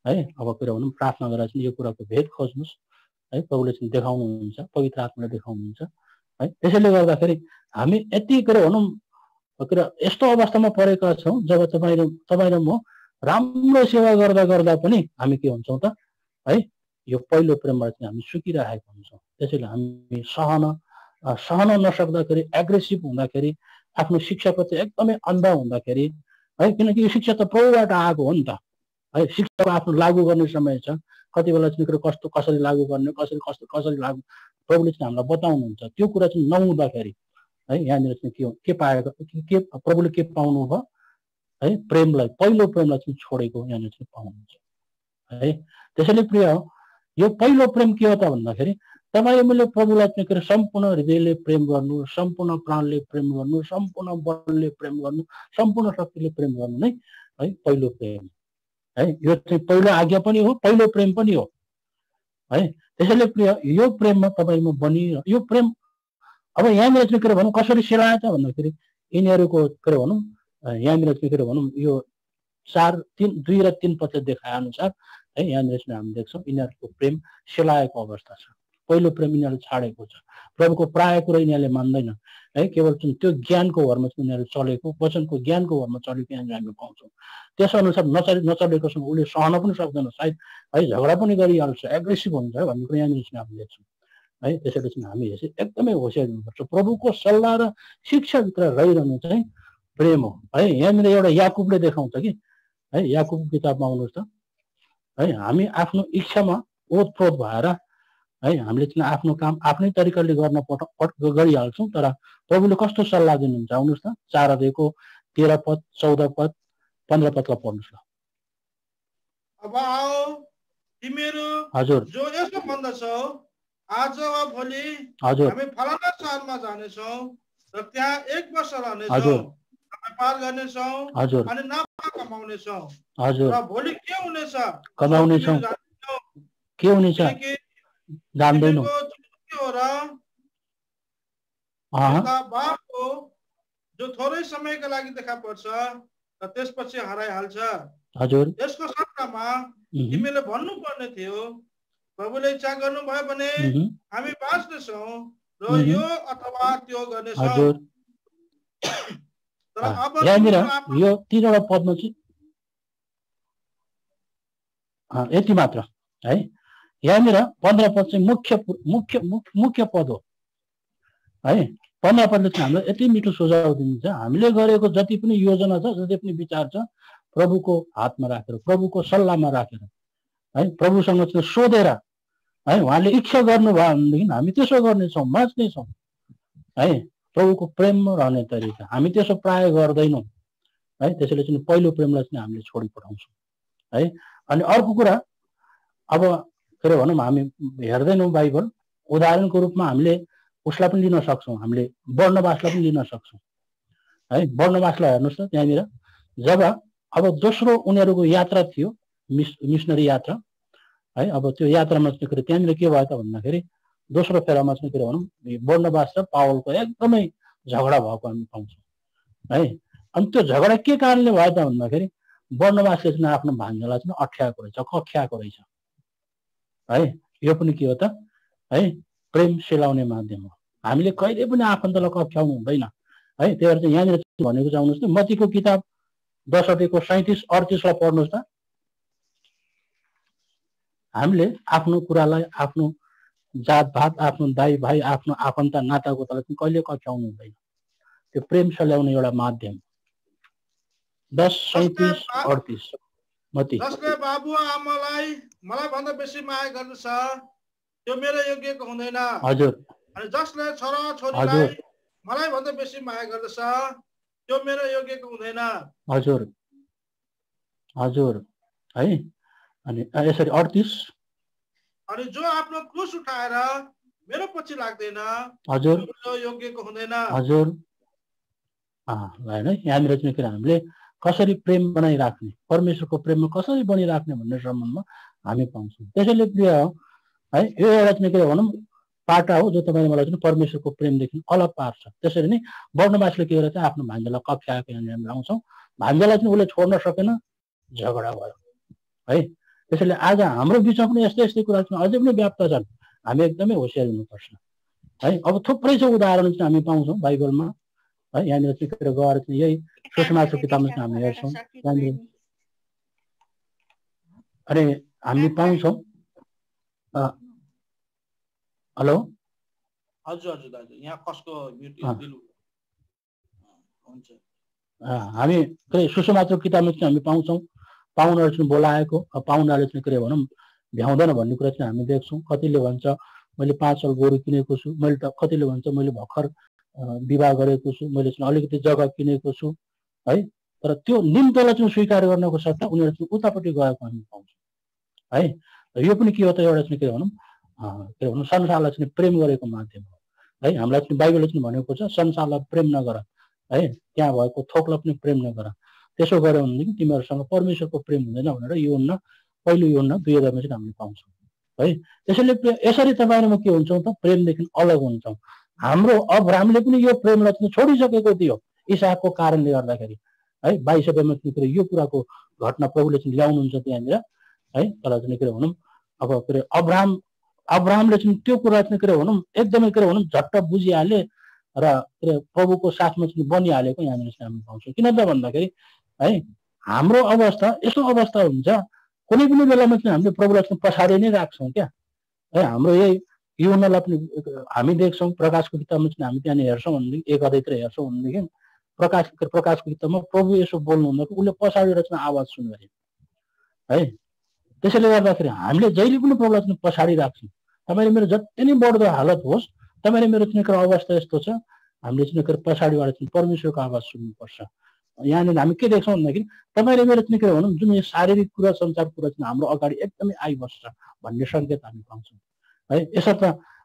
है। अब कुरा भनौँ प्रार्थना गरेर चाहिँ यो कुराको भेद खोज्नुहोस् है, प्रभुले चाहिँ देखाउनुहुन्छ, पवित्र आत्माले देखाउनुहुन्छ है। त्यसैले गर्दाखेरि हामी यति कुरा भनौँ यस्तो अवस्थामा परेका छौँ जब तपाईँ र म राम्रो सेवा गर्दा गर्दा पनि हामी के हुन्छौँ त है, यो पहिलो प्रेमबाट चाहिँ हामी सुकिरहेका हुन्छौँ। त्यसैले हामी सहन नसक्दाखेरि, एग्रेसिभ हुँदाखेरि, आफ्नो शिक्षाप्रति एकदमै अन्धा हुँदाखेरि है, किनकि यो शिक्षा त प्रभुबाट आएको हो नि त है। शिक्षाको आफ्नो लागू गर्ने समय छ, कति बेला चाहिँ कुरो कसरी लागू गर्ने, कसरी लागू प्रभुले चाहिँ हामीलाई बताउनुहुन्छ। त्यो कुरा चाहिँ नहुँदाखेरि है, यहाँनिर चाहिँ के पाएको, के प्रभुले के पाउनु भयो है, प्रेमलाई, पहिलो प्रेमलाई चाहिँ छोडेको यहाँनिर चाहिँ पाउनुहुन्छ है। त्यसैले प्रिय यो पहिलो प्रेम के हो त भन्दाखेरि तपाईँ मैले प्रभुलाई चाहिँ सम्पूर्ण हृदयले प्रेम गर्नु, सम्पूर्ण प्राणले प्रेम गर्नु, सम्पूर्ण बलले प्रेम गर्नु, सम्पूर्ण शक्तिले प्रेम गर्नु नै है पहिलो प्रेम है। यो चाहिँ पहिलो आज्ञा पनि हो, पहिलो प्रेम पनि हो है। त्यसैले प्रिय यो प्रेममा तपाईँमा बनि, यो प्रेम अब यहाँनिर चाहिँ के भनौँ कसरी सेलाए त भन्दाखेरि यिनीहरूको के भनौँ यहाँनिर चाहिँ के भनौँ यो 2 र 3 पद देखाए अनुसार है, यहाँनिर चाहिँ हामी देख्छौँ यिनीहरूको प्रेम सेलाएको अवस्था छ। पहिलो प्रेम यिनीहरूले छाडेको छ, प्रभुको प्राय कुरा यिनीहरूले मान्दैन है। केवल चाहिँ त्यो ज्ञानको भरमा चाहिँ उनीहरू चलेको, वचनको ज्ञानको भरमा चलेको यहाँनिर हामी पाउँछौँ। त्यस अनुसार नचलेकोसँग उसले सहन पनि सक्दैन सायद है, झगडा पनि गरिहाल्छ, एग्रेसिभ हुन्छ है भन्ने कुरा यहाँनिर चाहिँ हामी देख्छौँ है। त्यसैले चाहिँ हामी एकदमै होसियार हुनुपर्छ। प्रभुको सल्लाह र शिक्षाभित्र रहिरहनु चाहिँ प्रेम हो है। यहाँनिर एउटा याकुबले देखाउँछ कि है, याकुब किताबमा आउनुहोस् त है, हामी आफ्नो इच्छामा ओतप्रोत भएर है हामीले चाहिँ आफ्नो काम आफ्नै तरिकाले गर्न गरिहाल्छौँ। तर प्रभुले कस्तो सल्लाह दिनुहुन्छ आउनुहोस् त, 4 अध्यायको 13 पद, 14 पद, 15 पदलाई पढ्नुहोस् ल।
अब आओ तिमीहरू
हजुर
जो यसो भन्दछौ आज वा भोलि
हजुर
हामी फलाना शहरमा जानेछौँ र त्यहाँ 1 वर्ष रहनेछौँ,
हजुर
व्यापार गर्नेछौँ
हजुर
अनि नाफा कमाउनेछौँ
हजुर
र भोलि के हुनेछ
कमाउनेछौँ, के हुनेछ जान्दैनौँ
के हो र बाप हो जो थोरै समयका लागि देखा पर्छ र त्यसपछि हराइहाल्छ।
हजुर
यसको सट्टामा तिमीले भन्नु पर्ने थियो प्रभुले इच्छा गर्नुभयो भने हामी बाँच्नेछौँ र यो अथवा त्यो गर्नेछौँ। तर अब
यहाँनिर यो 3वटा पदमा चाहिँ यति मात्र है। यहाँनिर 15 पद चाहिँ मुख्य पद हो है। 15 पदले चाहिँ हामीलाई यति मिठो सुझाव दिन्छ, हामीले गरेको जति पनि योजना छ, जति पनि विचार छ, प्रभुको हातमा राखेर, प्रभुको सल्लाहमा राखेर है, प्रभुसँग चाहिँ सोधेर है, उहाँले इच्छा गर्नुभयो भनेदेखि हामी त्यसो गर्नेछौँ, बाँच्नेछौँ है। प्रभुको प्रेममा रहने तरिका हामी त्यसो प्राय गर्दैनौँ है। त्यसैले चाहिँ पहिलो प्रेमलाई चाहिँ हामीले छोडी पठाउँछौँ है। अनि अर्को कुरा अब के अरे भनौँ हामी हेर्दैनौँ बाइबल, उदाहरणको रूपमा हामीले उसलाई पनि लिन सक्छौँ, हामीले बर्नबासलाई पनि लिन सक्छौँ है। बर्नबासलाई हेर्नुहोस् त, त्यहाँनिर जब अब दोस्रो उनीहरूको यात्रा थियो, मिसनरी यात्रा है। अब त्यो यात्रामा चाहिँ त्यहाँनिर के भयो त भन्दाखेरि दोस्रो फेरामा चाहिँ के भनौँ बर्नबास र पावलको एकदमै झगडा भएको हामी पाउँछौँ है। अनि त्यो झगडा के कारणले भयो त भन्दाखेरि बर्नबासले चाहिँ आफ्नो भान्जालाई चाहिँ अठ्याएको रहेछ, कख्याएको रहेछ है। यो पनि के हो त है, प्रेम सेलाउने माध्यम हो। हामीले कहिले पनि आफन्तलाई कख्याउनु हुँदैन है। त्यही भएर चाहिँ यहाँनिर भनेको चाहिँ आउनुहोस् त, मत्तीको किताब 10 अध्यायको 37-38लाई पढ्नुहोस् त। हामीले आफ्नो कुरालाई, आफ्नो जातभात, आफ्नो दाइ भाइ, आफ्नो आफन्त नातागोतालाई चाहिँ कहिले कख्याउनु हुँदैन। त्यो प्रेम सेलाउने एउटा माध्यम। 10:37-38 मत्ती।
जसले बाबुआमालाई मलाई भन्दा बेसी माया गर्दछ त्यो मेरो योग्यको हुँदैन।
हजुर।
अनि जसले छोरा छोरीलाई मलाई भन्दा बेसी माया गर्दछ त्यो मेरो योग्यको हुँदैन।
हजुर हजुर है। अनि यसरी 38।
अनि जो आफ्नो क्रुस उठाएर मेरो पछि लाग्दैन
हजुर
त्यो योग्यको हुँदैन।
हजुर हैन, यहाँनिर चाहिँ हामीले कसरी प्रेम बनाइराख्ने, परमेश्वरको प्रेममा कसरी बनिराख्ने भन्ने सम्बन्धमा हामी पाउँछौँ। त्यसैले प्रिय है, यो एउटा चाहिँ के भनौँ पाटा हो जो तपाईँले मलाई चाहिँ परमेश्वरको प्रेमदेखि अलग पार्छ। त्यसरी नै बर्नबासले के गरेर चाहिँ आफ्नो भान्जालाई कख्याएको यहाँनिर हामी आउँछौँ। भान्जालाई चाहिँ उसले छोड्न सकेन, झगडा भयो है। त्यसैले आज हाम्रो बिचमा पनि यस्तै यस्तै कुरा चाहिँ अझै पनि व्याप्त छन्। हामी एकदमै होसियार हुनुपर्छ है। अब थुप्रै छ उदाहरण चाहिँ हामी पाउँछौँ बाइबलमा है। यहाँनिर चाहिँ गएर चाहिँ यही सुसमाचारको किताबमा चाहिँ हामी हेर्छौँ यहाँनिर। अनि हामी पाउँछौँ हेलो
हजुर हजुर दाजु यहाँ कसको हुन्छ
हामी सुसमाचारको किताबमा चाहिँ हामी पाउँछौँ पाहुनाहरू चाहिँ बोलाएको पाहुनाले चाहिँ के भनौँ भ्याउँदैन भन्ने कुरा चाहिँ हामी देख्छौँ। कतिले भन्छ मैले 5 साल गोरु किनेको छु, मैले त कतिले भन्छ मैले भर्खर विवाह गरेको छु, मैले चाहिँ अलिकति जग्गा किनेको छु है। तर त्यो निम्तोलाई चाहिँ स्वीकार गर्नको सट्टा उनीहरू चाहिँ उतापट्टि गएको हामी पाउँछौँ है। यो पनि के हो त एउटा चाहिँ के भनौँ संसारलाई चाहिँ प्रेम गरेको माध्यम हो है। हामीलाई चाहिँ बाइबलले चाहिँ भनेको छ संसारलाई प्रेम नगर है, त्यहाँ भएको थोकलाई पनि प्रेम नगर। त्यसो गर्यो भनेदेखि तिमीहरूसँग परमेश्वरको प्रेम हुँदैन भनेर योहन्ना पहिलो योहन्ना 2:11 चाहिँ हामीले पाउँछौँ है। त्यसैले यसरी तपाईँहरूमा के हुन्छौँ त प्रेमदेखि अलग हुन्छौँ। हाम्रो अब्राहमले पनि यो प्रेमलाई चाहिँ छोडिसकेको थियो इसाकको कारणले गर्दाखेरि है। 22 अध्यायमा यो कुराको घटना प्रभुले चाहिँ ल्याउनुहुन्छ त्यहाँनिर है। तर चाहिँ के भनौँ अब के अरे अब्राहमले चाहिँ त्यो कुरा चाहिँ के भनौँ एकदमै के भनौँ झट्ट बुझिहाले र प्रभुको साथमा चाहिँ बनिहालेको यहाँनिर चाहिँ हामी पाउँछौँ। किन त भन्दाखेरि है हाम्रो अवस्था यस्तो अवस्था हुन्छ कुनै पनि बेलामा चाहिँ हामीले प्रभुलाई चाहिँ पछाडि नै राख्छौँ क्या है। हाम्रो यही युवनलाई पनि हामी देख्छौँ प्रकाशको किताबमा चाहिँ हामी त्यहाँनिर हेर्छौँ भनेदेखि 1 अध्यायतिर हेर्छौँ भनेदेखि प्रकाशको किताबमा प्रभु यसो बोल्नु हुँदा उसले पछाडिबाट चाहिँ आवाज सुन्यो अरे है। त्यसैले गर्दाखेरि हामीले जहिले पनि प्रभुलाई चाहिँ पछाडि राख्छौँ। तपाईँले मेरो जति नै बढ्दो हालत होस् तपाईँले मेरो चाहिँ अवस्था यस्तो छ हामीले चाहिँ पछाडिबाट चाहिँ परमेश्वरको आवाज सुन्नुपर्छ। यहाँनिर हामी के देख्छौँ भन्दाखेरि तपाईँले मेरो चाहिँ के भनौँ जुन यो शारीरिक कुरा संसार कुरा चाहिँ हाम्रो अगाडि एकदमै आइबस्छ भन्ने सङ्केत हामी पाउँछौँ है। यसर्थ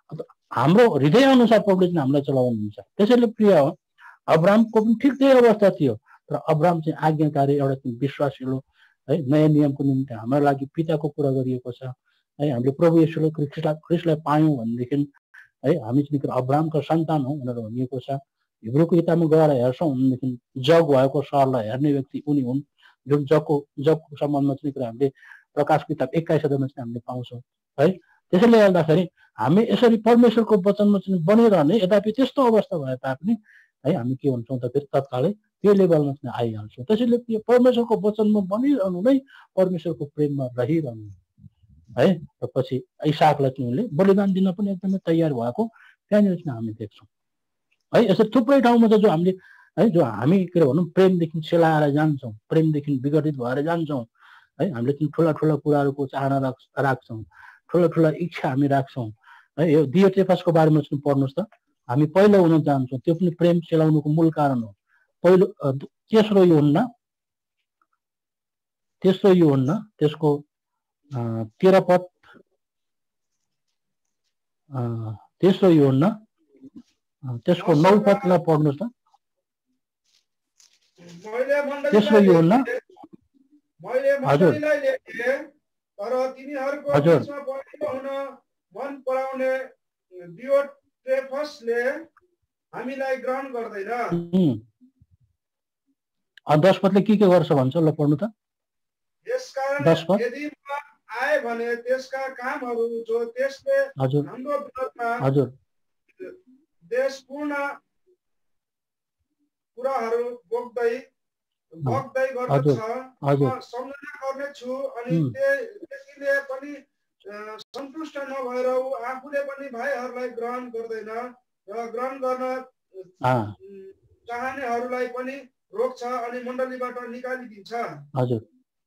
हाम्रो हृदय अनुसार प्रभुले चाहिँ हामीलाई चलाउनुहुन्छ। त्यसैले प्रिय हो अब्राहमको पनि ठिक त्यही अवस्था थियो तर अब्राहम चाहिँ आज्ञाकारी एउटा चाहिँ विश्वासिलो है। नयाँ नियमको निम्ति हाम्रो लागि पिताको कुरा गरिएको छ है। हामीले प्रभु येशूलाई ख्रिस्टलाई पायौँ भनेदेखि है हामी चाहिँ अब्राहमको सन्तान हो भनेर भनिएको छ। हिब्रूको किताबमा गएर हेर्छौँ भनेदेखि जग भएको सहरलाई हेर्ने व्यक्ति उनी हुन् जुन जगको सम्बन्धमा चाहिँ हामीले प्रकाश किताब 21 अध्यायमा चाहिँ हामीले पाउँछौँ है। त्यसैले गर्दाखेरि हामी यसरी परमेश्वरको वचनमा चाहिँ बनिरहने यद्यपि त्यस्तो अवस्था भए तापनि है हामी के हुन्छौँ त फेरि तत्कालै त्यो लेभलमा चाहिँ आइहाल्छौँ। त्यसैले परमेश्वरको वचनमा बनिरहनु नै परमेश्वरको प्रेममा रहिरहनु है। र पछि इसाकलाई चाहिँ उनले बलिदान दिन पनि एकदमै तयार भएको त्यहाँनिर चाहिँ हामी देख्छौँ है। यसरी थुप्रै ठाउँमा त जो हामीले है जो हामी के भनौँ प्रेमदेखि सेलाएर जान्छौँ प्रेमदेखि विघटित भएर जान्छौँ है। हामीले चाहिँ ठुला ठुला कुराहरूको चाहना राख्छौँ ठुला ठुला इच्छा हामी राख्छौँ है। यो दियोत्रेफसको बारेमा चाहिँ पढ्नुहोस् त हामी पहिलो हुन चाहन्छौँ त्यो पनि प्रेम सेलाउनुको मूल कारण हो। पहिलो तेस्रो योहन्ना त्यसको 13 पद तेस्रो योहन्ना त्यसको 9 पदलाई पढ्नुहोस् त। तेस्रो योहन्ना हजुर
तर तिनीहरूको बिचमा पहिलो हुन मन पराउने दियोत्रेफसले हामीलाई ग्रहण गर्दैन।
10 पदले के गर्छ भन्छ ल पढ्नु त।
यसकारण यदि आए भने त्यसका कामहरू जो त्यसले हाम्रो विरोधमा देशपूर्ण कुराहरू बोक्दै गर्दछ सम्झना गर्नेछु अनि त्यसले पनि सन्तुष्ट नभएर आफूले पनि भाइहरूलाई ग्रहण गर्दैन र ग्रहण गर्न चाहनेहरूलाई पनि रोक्छ अनि मण्डलीबाट निकालिदिन्छ।
हजुर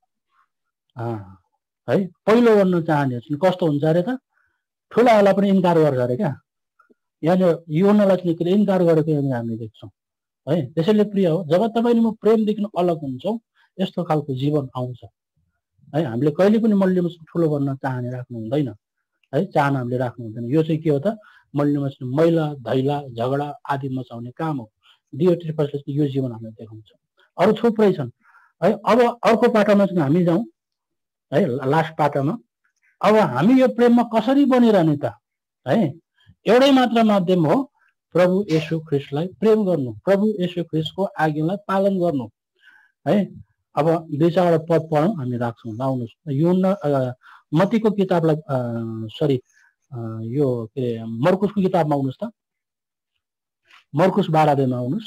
है पहिलो गर्न चाहने कस्तो हुन्छ अरे त ठुलाहरूलाई पनि इन्कार गर्छ अरे क्या। यहाँनिर योहन्नालाई चाहिँ इन्कार गरेको हामी देख्छौँ है। त्यसैले प्रिय हो जब तपाईँले म प्रेमदेखि अलग हुन्छौँ यस्तो खालको जीवन आउँछ है। हामीले कहिले पनि मल्लीमा ठुलो गर्न चाहने राख्नु हुँदैन है। चाहना हामीले राख्नु हुँदैन। यो चाहिँ के हो त मल्लीमा मैला धैला झगडा आदि मचाउने काम हो। दियोत्रेफसले चाहिँ यो जीवन हामीले देखाउँछ। अरू थुप्रै छन् है। अब अर्को पाटामा चाहिँ हामी जाउँ है लास्ट पाटामा। अब हामी यो प्रेममा कसरी बनिरहने त है। एउटै मात्र माध्यम हो प्रभु येशू ख्रिस्टलाई प्रेम गर्नु प्रभु येशू ख्रिस्टको आज्ञालाई पालन गर्नु है। अब 2-4 पद पढौँ, हामी राख्छौँ। आउनुहोस्, मत्तीको किताबलाई सरी यो के अरे मर्कुसको किताबमा आउनुहोस् त। मर्कुस 12 आउनुहोस्।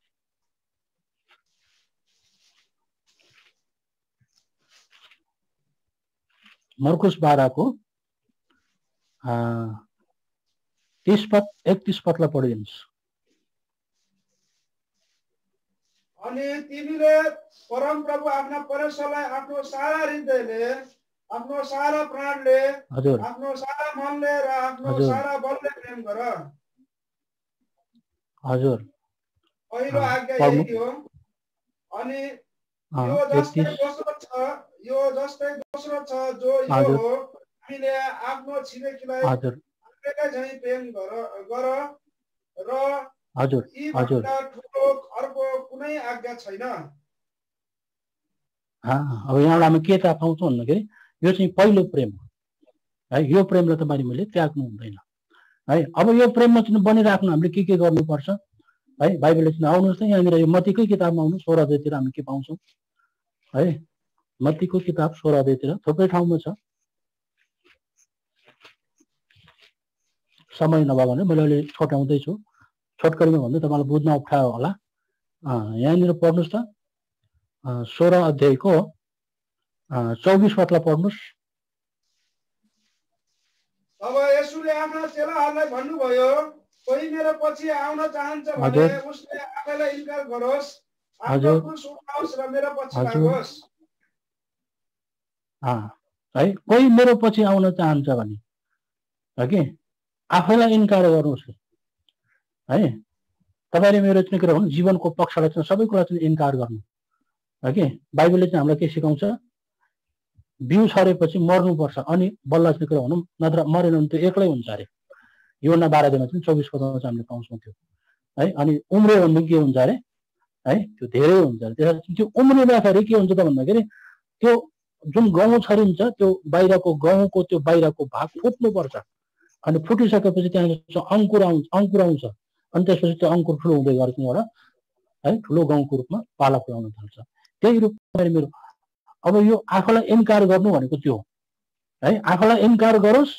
मर्कुस 12 को 30 पद 31 पदलाई पढिदिनुहोस्।
अनि तिमीले परमप्रभु आफ्ना परमेश्वरलाई आफ्नो सारा हृदयले, आफ्नो सारा प्राणले, आफ्नो सारा मनले र आफ्नो सारा बलले प्रेम गर।
हजुर,
पहिलो आज्ञा यही हो। अनि यो जस्तै दोस्रो छ जो यो हो, तिमीले आफ्नो छिमेकीलाई आफैलाई झैं प्रेम गर र यीभन्दा ठुलो अर्को कुनै आज्ञा छैन।
अब यहाँबाट हामी के थाहा पाउँछौँ भन्दाखेरि यो चाहिँ पहिलो प्रेम हो है। यो प्रेमलाई तपाईले मैले त्याग्नु हुँदैन है। अब यो प्रेममा चाहिँ बनिराख्नु हामीले के गर्नुपर्छ है। बाइबलले चाहिँ आउनुहोस् त यहाँनिर यो मत्तीकै किताबमा आउनु 16 अध्यायतिर हामी के पाउँछौँ है। मत्तीको किताब 16 अध्यायतिर थुप्रै ठाउँमा छ। समय नभए भने मैले अहिले छोटाउँदैछु, छोटकरीमा भन्दा तपाईँलाई बुझ्न अप्ठ्यारो होला। यहाँनिर पढ्नुहोस् त 16 अध्यायको 24 पदलाई पढ्नुहोस्।
अब येशूले आफ्ना चेलाहरूलाई भन्नुभयो, कोही मेरो पछि आउन चाहन्छ भने उसले आफैलाई इन्कार गरोस्, आफ्नो क्रुस उठाओस् र मेरो पछि लागोस्।
है, कोही मेरो पछि आउन चाहन्छ भने कि आफैलाई इन्कार गर्नुहोस् है। तपाईले मेरो चाहिँ के भन्नु, जीवनको पक्षलाई चाहिँ सबै कुरा चाहिँ इन्कार गर्नु है कि। बाइबलले चाहिँ हामीलाई के सिकाउँछ, बिउ छरेपछि मर्नुपर्छ अनि बल्ल चाहिँ के भनौँ, नत्र मरेन भने त्यो एक्लै हुन्छ अरे। योना 12 चाहिँ 24 पदमा चाहिँ हामीले पाउँछौँ त्यो है। अनि उम्रियो भने के हुन्छ अरे है, त्यो धेरै हुन्छ अरे। त्यसपछि त्यो उम्रिँदाखेरि के हुन्छ त भन्दाखेरि त्यो जुन गहुँ छरिन्छ त्यो बाहिरको गहुँको त्यो बाहिरको भाग फुट्नुपर्छ। अनि फुटिसकेपछि त्यहाँ अङ्कुर आउँछ अनि त्यसपछि त्यो अङ्कुर ठुलो हुँदै गएर एउटा है ठुलो गाउँको रूपमा पाला फुलाउन थाल्छ। त्यही रूपमा मेरो अब यो आफूलाई इन्कार गर्नु भनेको त्यो हो है। आफूलाई इन्कार गरोस्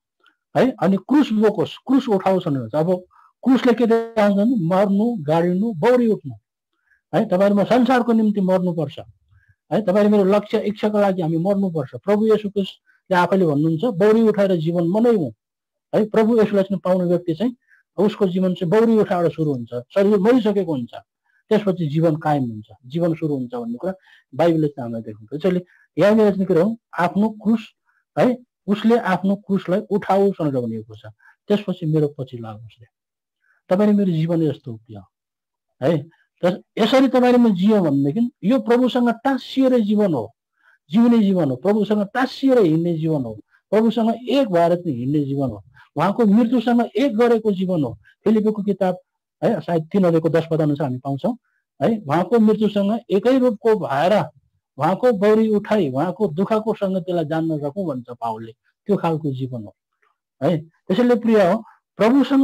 है, अनि क्रुस बोकोस्, क्रुस उठाओस् भन्नुहुन्छ। अब क्रुसले के देखाउँछ भने मर्नु, गाडिनु, बौरी उठ्नु है। तपाईँहरूमा संसारको निम्ति मर्नुपर्छ है। तपाईँले मेरो लक्ष्य इच्छाको लागि हामी मर्नुपर्छ। प्रभु येशू ख्रीष्टले आफैले भन्नुहुन्छ बौरी उठाएर जीवन मनै हुँ है। प्रभु येशूलाई चाहिँ पाउने व्यक्ति चाहिँ उसको जीवन चाहिँ बौरी उठाएर सुरु हुन्छ, शरीर मरिसकेको हुन्छ, त्यसपछि जीवन कायम हुन्छ, जीवन सुरु हुन्छ भन्ने कुरा बाइबलले चाहिँ हामीलाई देखाउँछ। त्यसैले यहाँनिर चाहिँ के हो, आफ्नो क्रुस है, उसले आफ्नो क्रुसलाई उठाओस् भनेर भनिएको छ। त्यसपछि मेरो पछि लाग्नुहोस्। तपाईँले मेरो जीवन यस्तो हो है। यसरी तपाईँले जियो भनेदेखि यो प्रभुसँग टाँसिएर जीवन हो, जिउने जीवन हो, प्रभुसँग टाँसिएर हिँड्ने जीवन हो, प्रभुसँग एक भएर हिँड्ने जीवन हो, उहाँको मृत्युसँग एक गरेको जीवन हो। फिलिपीको किताब है सायद 3 अध्यायको 10 पद अनुसार हामी पाउँछौँ है। उहाँको मृत्युसँग एकै रूपको भएर उहाँको बौरी उठाई उहाँको दुःखको संगतिलाई जान्न सकौँ भन्छ पावलले। त्यो खालको जीवन हो है। त्यसैले प्रिय हो, प्रभुसँग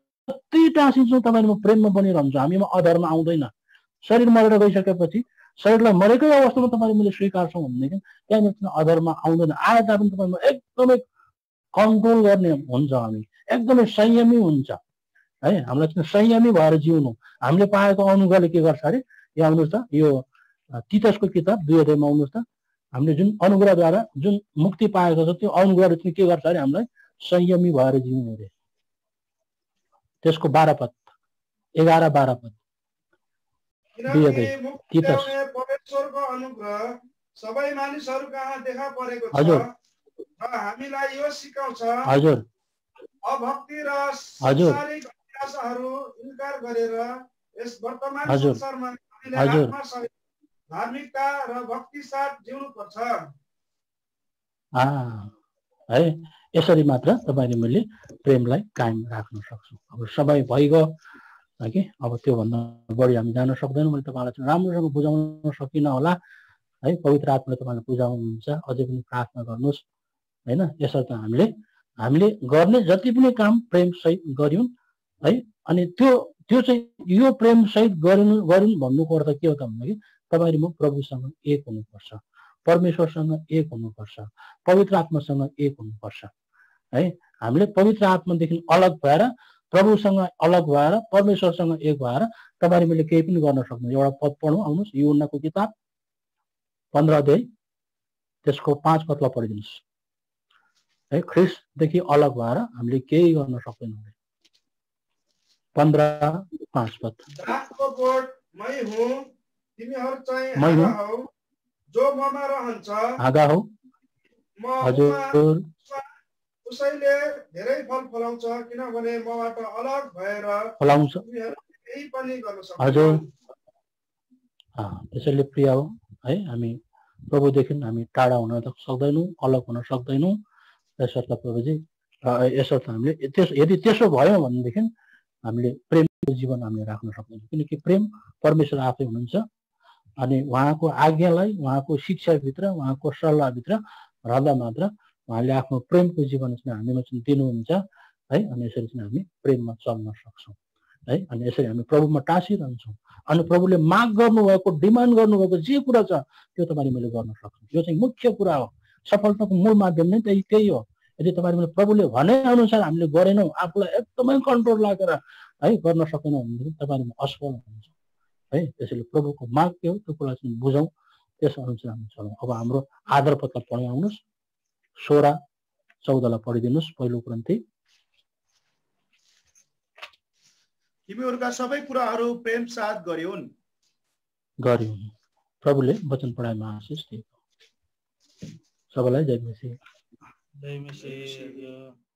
जति टाँसिन्छौँ तपाईँले प्रेममा बनिरहन्छ, हामीमा अधर्म आउँदैन। शरीर मरेर गइसकेपछि शरीरलाई मरेकै अवस्थामा तपाईँले मैले स्वीकार्छौँ भनेदेखि त्यहाँनिर अधर्म आउँदैन। आए तापनि तपाईँमा एकदमै कन्ट्रोल गर्ने हुन्छ, हामी एकदमै संयमी हुन्छ है। हामीलाई चाहिँ संयमी भएर जिउनु हामीले पाएको अनुग्रहले के गर्छ अरे। यहाँ आउनुहोस् त, यो तीतसको किताब 2 अध्यायमा आउनुहोस् त। हामीले जुन अनुग्रहद्वारा जुन मुक्ति पाएको छ त्यो अनुग्रहले चाहिँ के गर्छ अरे, हामीलाई संयमी भएर जिउनु अरे। त्यसको 12 पद 11-12 पद
परमेश्वरको अनुग्रह सबै मानिसहरू कहाँ देखा परेको छ र हामीलाई यो सिकाउँछ,
हजुर,
अभक्ति र सांसारिक अभिलाषाहरू इन्कार गरेर यस वर्तमान संसारमा धार्मिकता र भक्ति साथ जिउनु पर्छ
है। यसरी मात्र तपाईँले मैले प्रेमलाई कायम राख्न सक्छौँ। अब समय भइगयो कि अब त्योभन्दा बढी हामी जान सक्दैनौँ। मैले तपाईँलाई चाहिँ राम्रोसँग बुझाउन सकिनँ होला है। पवित्र आत्माले तपाईँलाई बुझाउनुहुन्छ, अझै पनि प्रार्थना गर्नुहोस् होइन। यसर्थ हामीले गर्ने जति पनि काम प्रेम सहित गर्यौँ है। अनि त्यो चाहिँ यो प्रेम सहित गरून् भन्नुको अर्थ के हो त भन्दाखेरि तपाईँ म प्रभुसँग एक हुनुपर्छ, परमेश्वरसँग एक हुनुपर्छ, पवित्र आत्मासँग एक हुनुपर्छ है। हामीले पवित्र आत्मादेखि अलग भएर, प्रभुसँग अलग भएर, परमेश्वरसँग एक भएर तपाईँ मैले केही पनि गर्न सक्नु। एउटा पद पढौँ, आउनुहोस्, यूहन्नाको किताब 15 अध्याय त्यसको 5 पदलाई पढिदिनुहोस् है। ख्रिस्टदेखि अलग भएर हामीले केही गर्न सक्दैनौँ। 15:5 पद।
दासको बोट मै हुँ, तिमीहरू चाहिँ हाँगा हौ, जो ममा रहन्छ
हाँगा हौ,
म
हजुर
उसैले धेरै फल फलाउँछ, किनभने मबाट अलग भएर
फलाउँछ,
केही पनि गर्न सक्दैन।
हजुर त्यसैले प्रिय हो है, हामी प्रभुदेखि हामी टाढा हुन त सक्दैनौँ, अलग हुन सक्दैनौँ। यसर्थ प्रभुजी, यसर्थ हामीले यदि त्यसो भयो भनेदेखि हामीले प्रेमको जीवन हामीले राख्न सक्दैनौँ, किनकि प्रेम परमेश्वर आफै हुनुहुन्छ अनि उहाँको आज्ञालाई, उहाँको शिक्षाभित्र, उहाँको सल्लाहभित्र रहँदा मात्र उहाँले आफ्नो प्रेमको जीवन चाहिँ हामीमा चाहिँ दिनुहुन्छ है। अनि यसरी चाहिँ हामी प्रेममा चल्न सक्छौँ है। अनि यसरी हामी प्रभुमा टाँसिरहन्छौँ अनि प्रभुले माग गर्नुभएको, डिमान्ड गर्नुभएको जे कुरा छ त्यो तपाईँले मैले गर्न सक्छु। यो चाहिँ मुख्य कुरा हो, सफलताको मूल माध्यम नै त्यही हो। यदि तपाईँले मैले प्रभुले भने अनुसार हामीले गरेनौँ, आफूलाई एकदमै कन्ट्रोल लागेर है गर्न सकेनौँ भनेदेखि तपाईँले असफल हुनुहुन्छ है। त्यसैले प्रभुको माग के हो त्यो कुरा चाहिँ बुझौँ, त्यस अनुसार हामी चलौँ। अब हाम्रो आदर पत्र पढ्न आउनुहोस्, 16:14 पढिदिनुहोस्। पहिलो कुरिन्थी।
तिमीहरूका सबै कुराहरू प्रेम साथ गर्योन्।
प्रभुले वचन पढाइमा आशिष दिएको। सबैलाई जय मसीह।
जय मसीह।